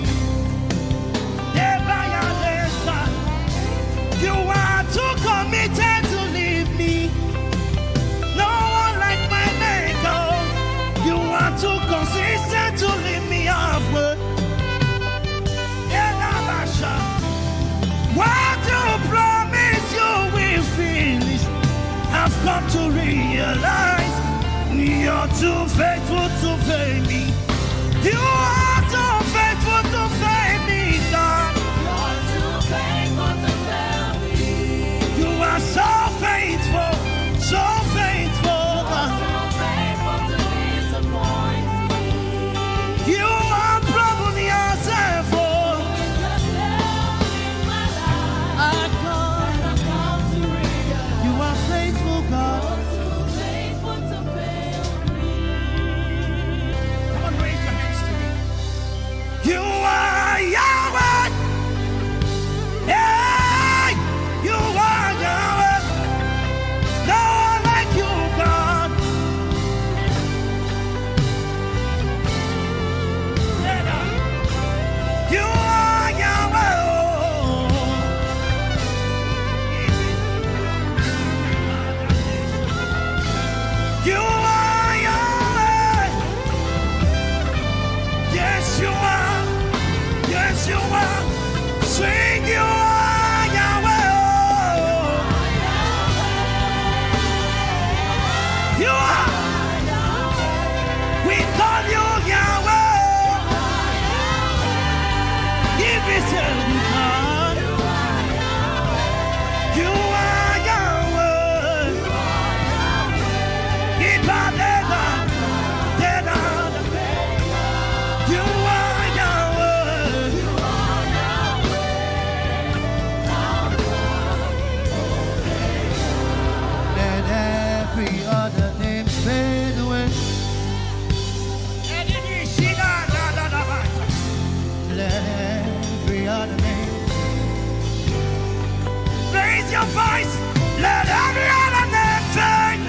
You are too committed to leave me. No one like my maker. You are too consistent to leave me halfway. What you promise you will finish. I've come to realize you're too faithful to fail me. You are too faithful to fail me, God. You are so faithful, so faithful. You are proven yourself. You are faithful, God. Come on, raise your hands to me. You are Yahweh. Hey, you are Yahweh. No one like you, God. You are Yahweh. You are Yahweh. Yes, you are. Yes, you are. Sing, you are Yahweh. You are. every other name fade away. Let every other name. Raise your voice. Let every other name fade.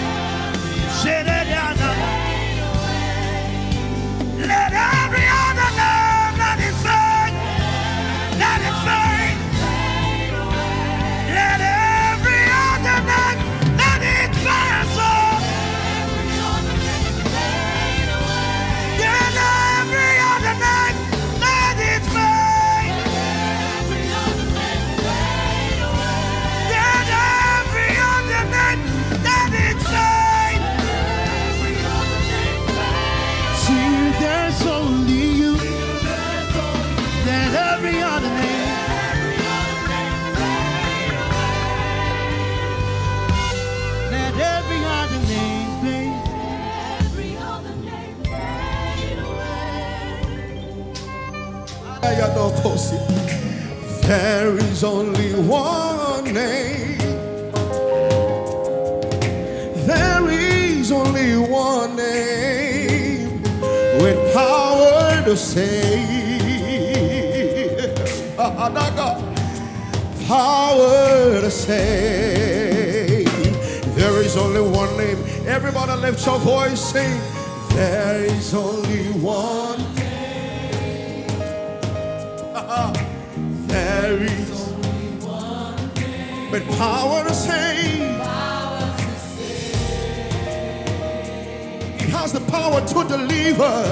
Let every other name, let it fade. Let it fade. Let every other name, let it pass off. Let every other name, let it fade. Let every other name, let it fade. See, there's only you. Let every other name. Let every other name fade. There is only one name. There is only one name with power to save. Power to save. There is only one name. Everybody lift your voice, sing. There is only one name. There is only one name with power to save. It has the power to deliver.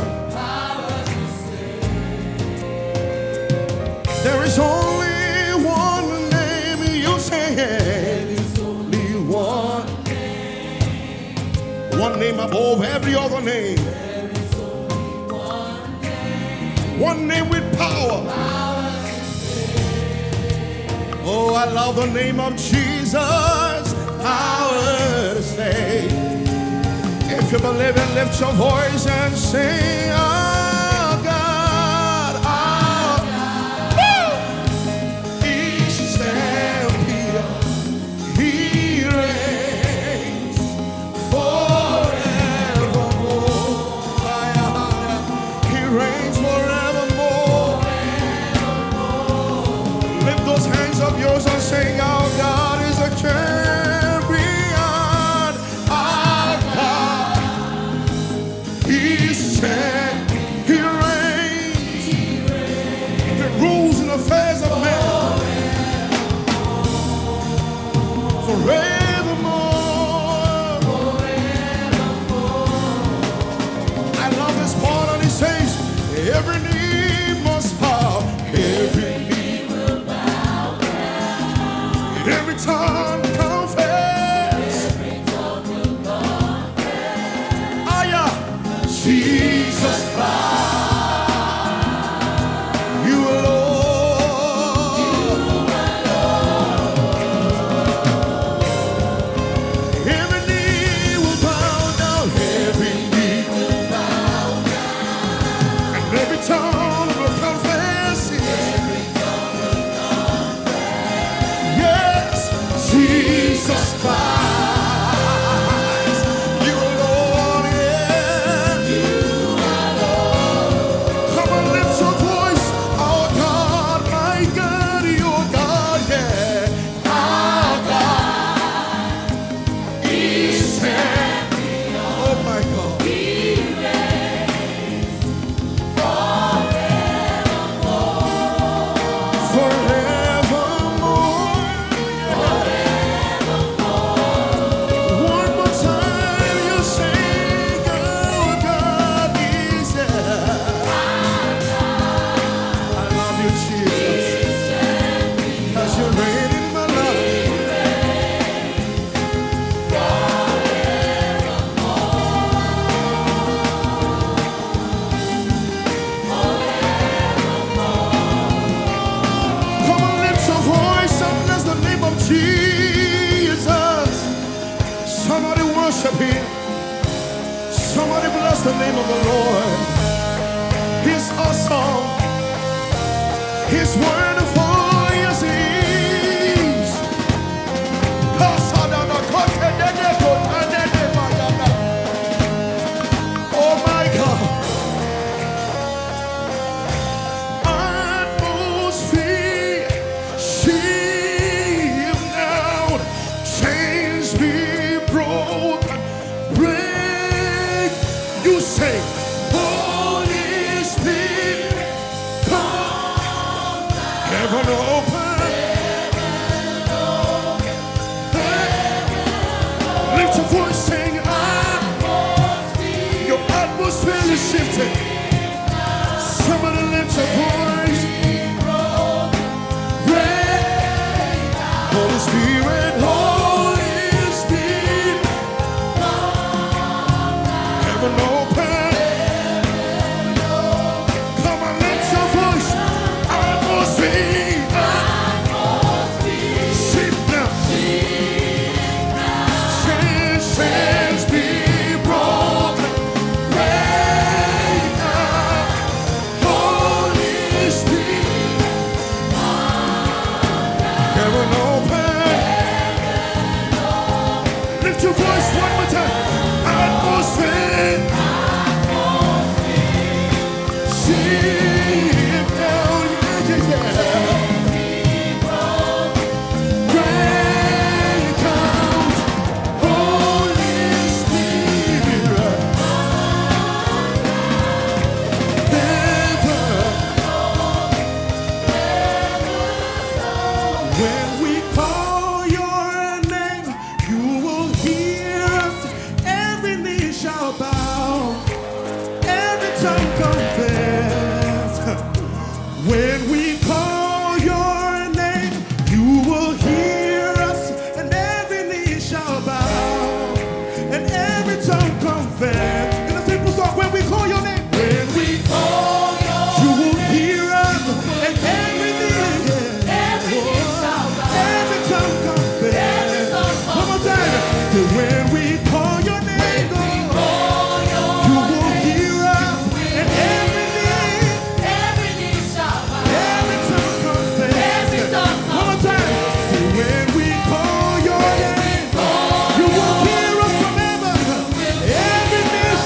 There is only one name. You say there is only one name. One name above every other name. There is only one name. One name with power. Oh, I love the name of Jesus. Power to save. If you believe it, lift your voice and sing, oh God, oh God. He stands here, He reigns forevermore. He reigns forevermore. Lift those hands of yours and sing, our God is a champion. Our God, He reigns. He rules in the affairs of men forevermore. I love this part, and He says, every knee must bow, every knee will bow down, every tongue confess, Jesus Christ, You alone. Every knee will bow down, every knee will bow down, and every tongue will confess it. Yes, Jesus Christ, You alone, yeah. Come on, lift your voice. Our God, my God, Your God, yeah. Our God is champion. Oh my God. He reigns forevermore. One more time, you sing, our God is there. I love You, Jesus, as You reign in my life. Come on, lift your voice and bless the name of Jesus. Somebody worship Him. Somebody bless the name of the Lord. He's awesome. He's wonderful. Yes, He is. One more time. Atmosphere. Shift down. Yeah, yeah, yeah. Great comes Holy Spirit. When we call your name, you will hear us. Every knee shall bow, every tongue confess. When we call your name, you will hear us, and every knee shall bow, and every tongue confess. In a simple song, when we call your name, when we call your name, you will hear us, and every knee. Every tongue confess. One more time. Say, when we call your name, God, you will hear us, and every tongue confess. One more time. Say, when we call your name, you will hear us from heaven. Every knee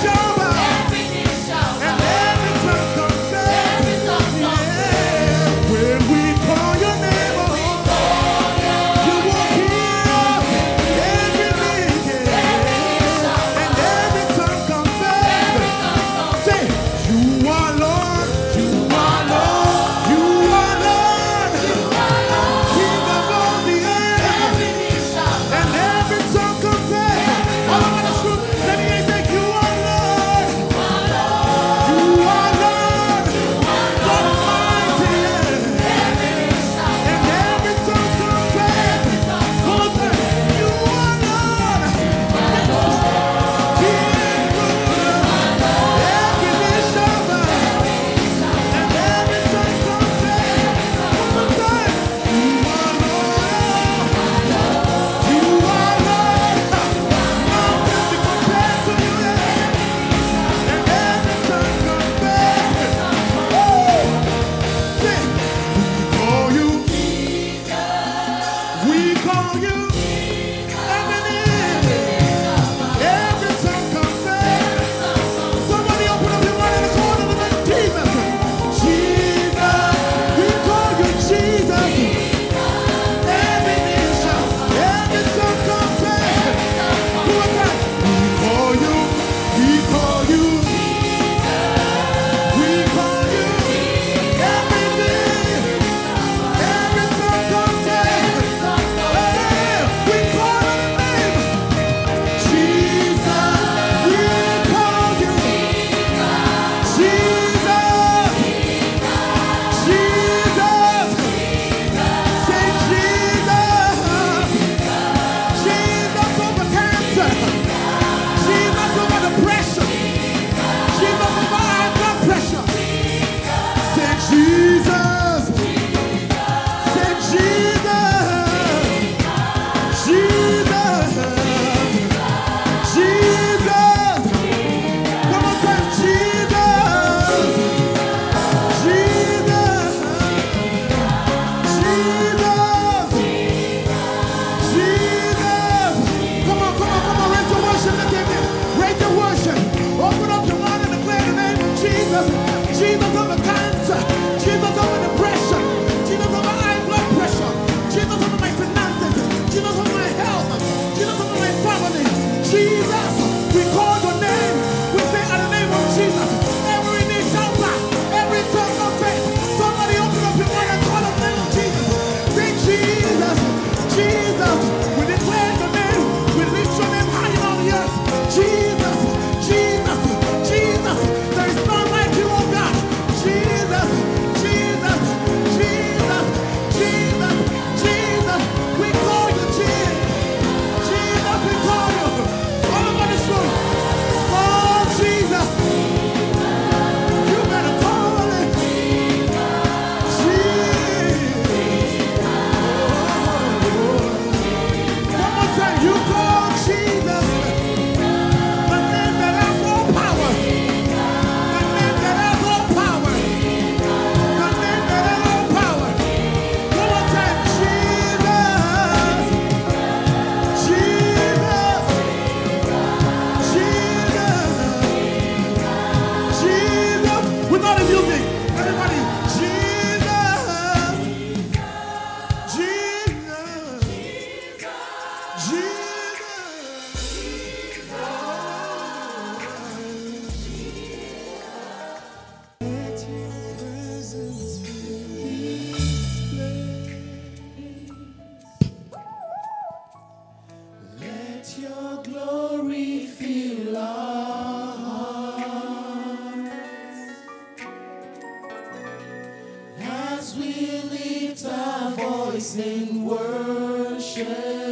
glory fill our hearts as we lift our voice in worship.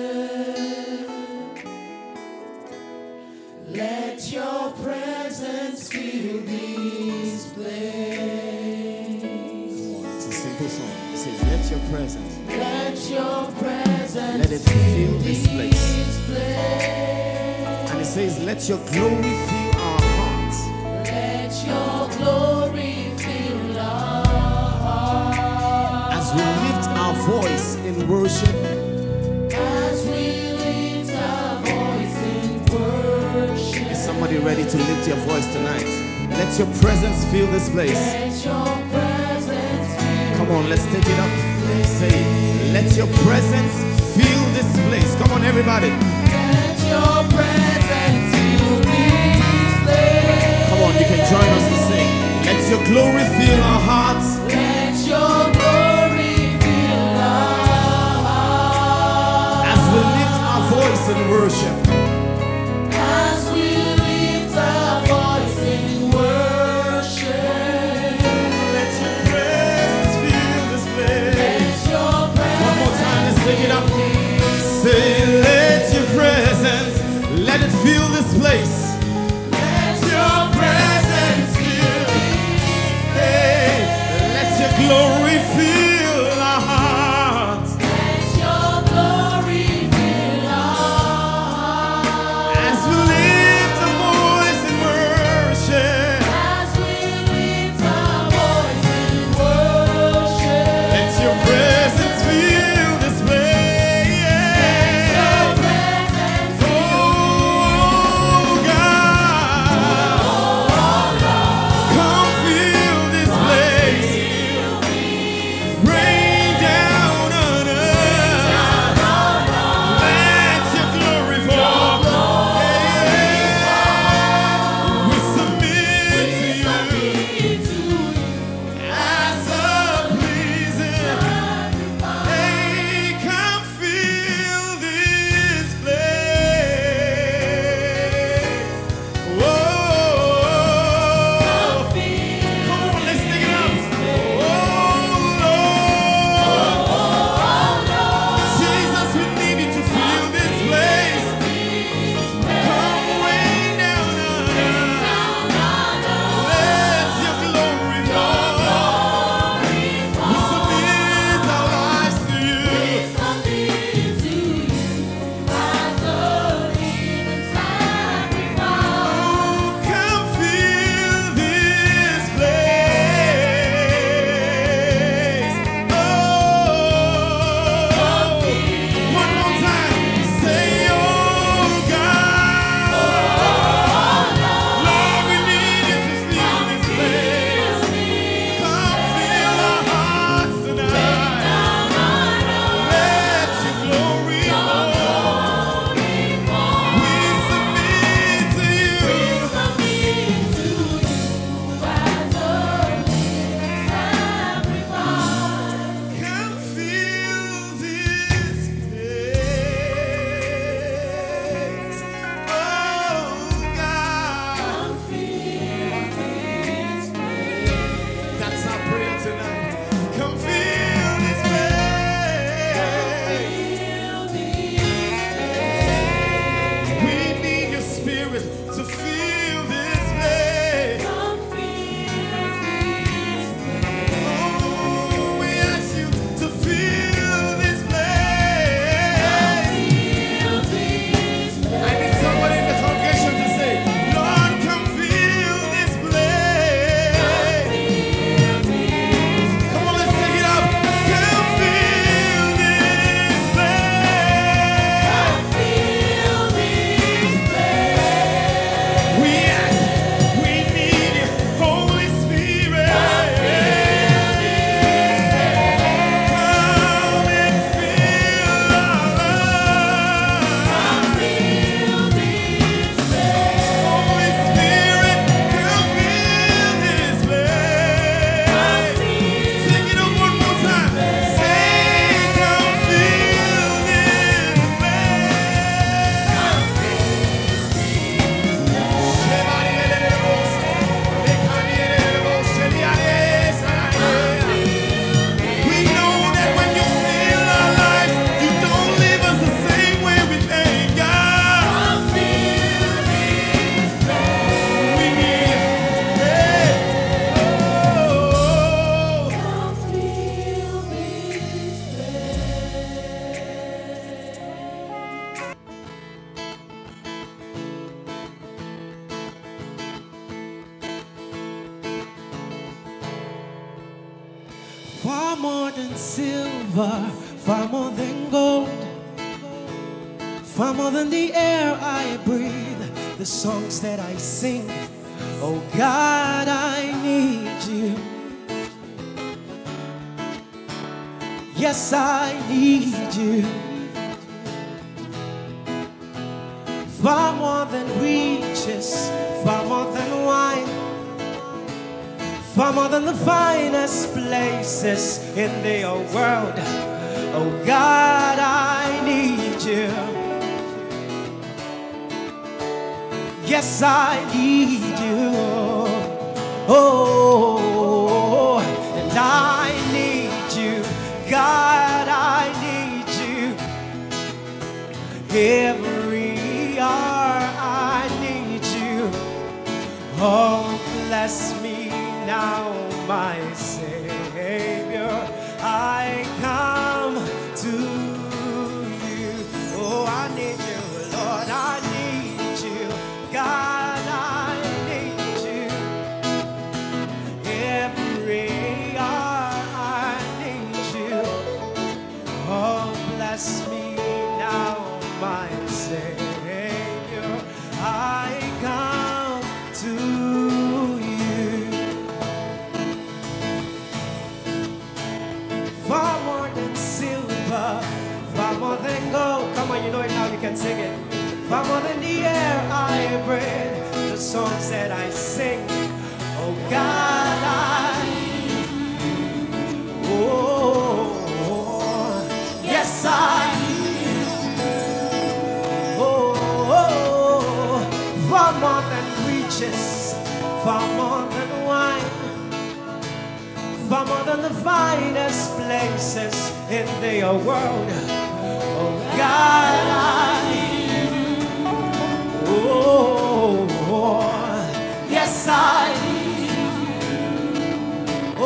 Let your presence fill this place. It's a simple song. It says, let your presence. Let your presence Let it fill this place. place. And it says, let your glory fill our hearts. Let your glory fill our hearts. As we lift our voice in worship. As we lift our voice in worship. Is somebody ready to lift your voice tonight? Let your presence fill this place. Let your presence fill. Come on, let's take it up. Say, let your presence fill this place. Come on, everybody. Let your presence fill this place. Come on, you can join us to sing. Let your glory fill our hearts. Let your glory fill our hearts. As we lift our voice in worship. As we lift our voice in worship. Let your presence fill this place. Let your presence. One more time, let's take it up. Say, let your presence, let it fill this place. Let your presence fill this Hey, let your glory fill our hearts. Let your glory fill our hearts. As we lift our voice in worship. As we lift our voice in worship. Let your presence fill this place. Your presence Oh God, come fill this place. more than silver, far more than gold, far more than the air I breathe, the songs that I sing. Oh God, I need you. Yes, I need you. Far more than riches, far more than wine, far more than the finest places in the world. Oh God, I need you. Yes, I need you. Oh, and I need you. God, I need you. Every hour I need you. Oh, bless me now, my Savior. I come to you. Oh, I need you, Lord. I need you. God, I need you. Every hour I need you. Oh, bless me now, my Savior. I come to you. Far more than silver, far more than gold. Come on, you know it now, you can sing it. Far more than the air I breathe, the songs that I sing. Oh God, yes, far more than riches, far more than wine, far more than the finest places in the world. Oh God, yes, I need you.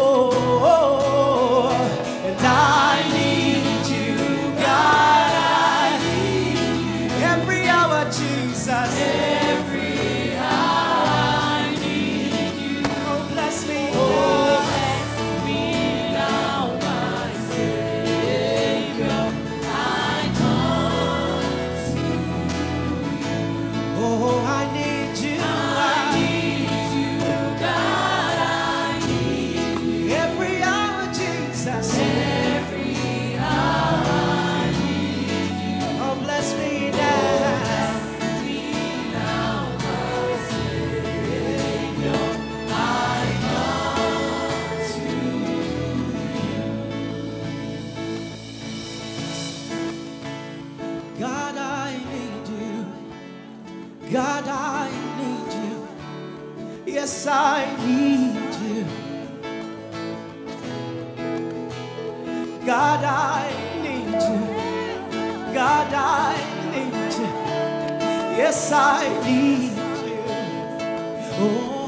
And I need you, God, I need you. Every hour, Jesus. Every hour I need you. Oh, bless me. Oh, bless me now, my Savior. I come to you. Oh, I need you. I need you, God, I need you. Every hour, Jesus. Every hour I need you. Oh, bless me now. Bless me now, my Savior. I come to you. God, I need you. God, I need you. Yes, I need you. God, I need you. God, I need you. Yes, I need you. Oh.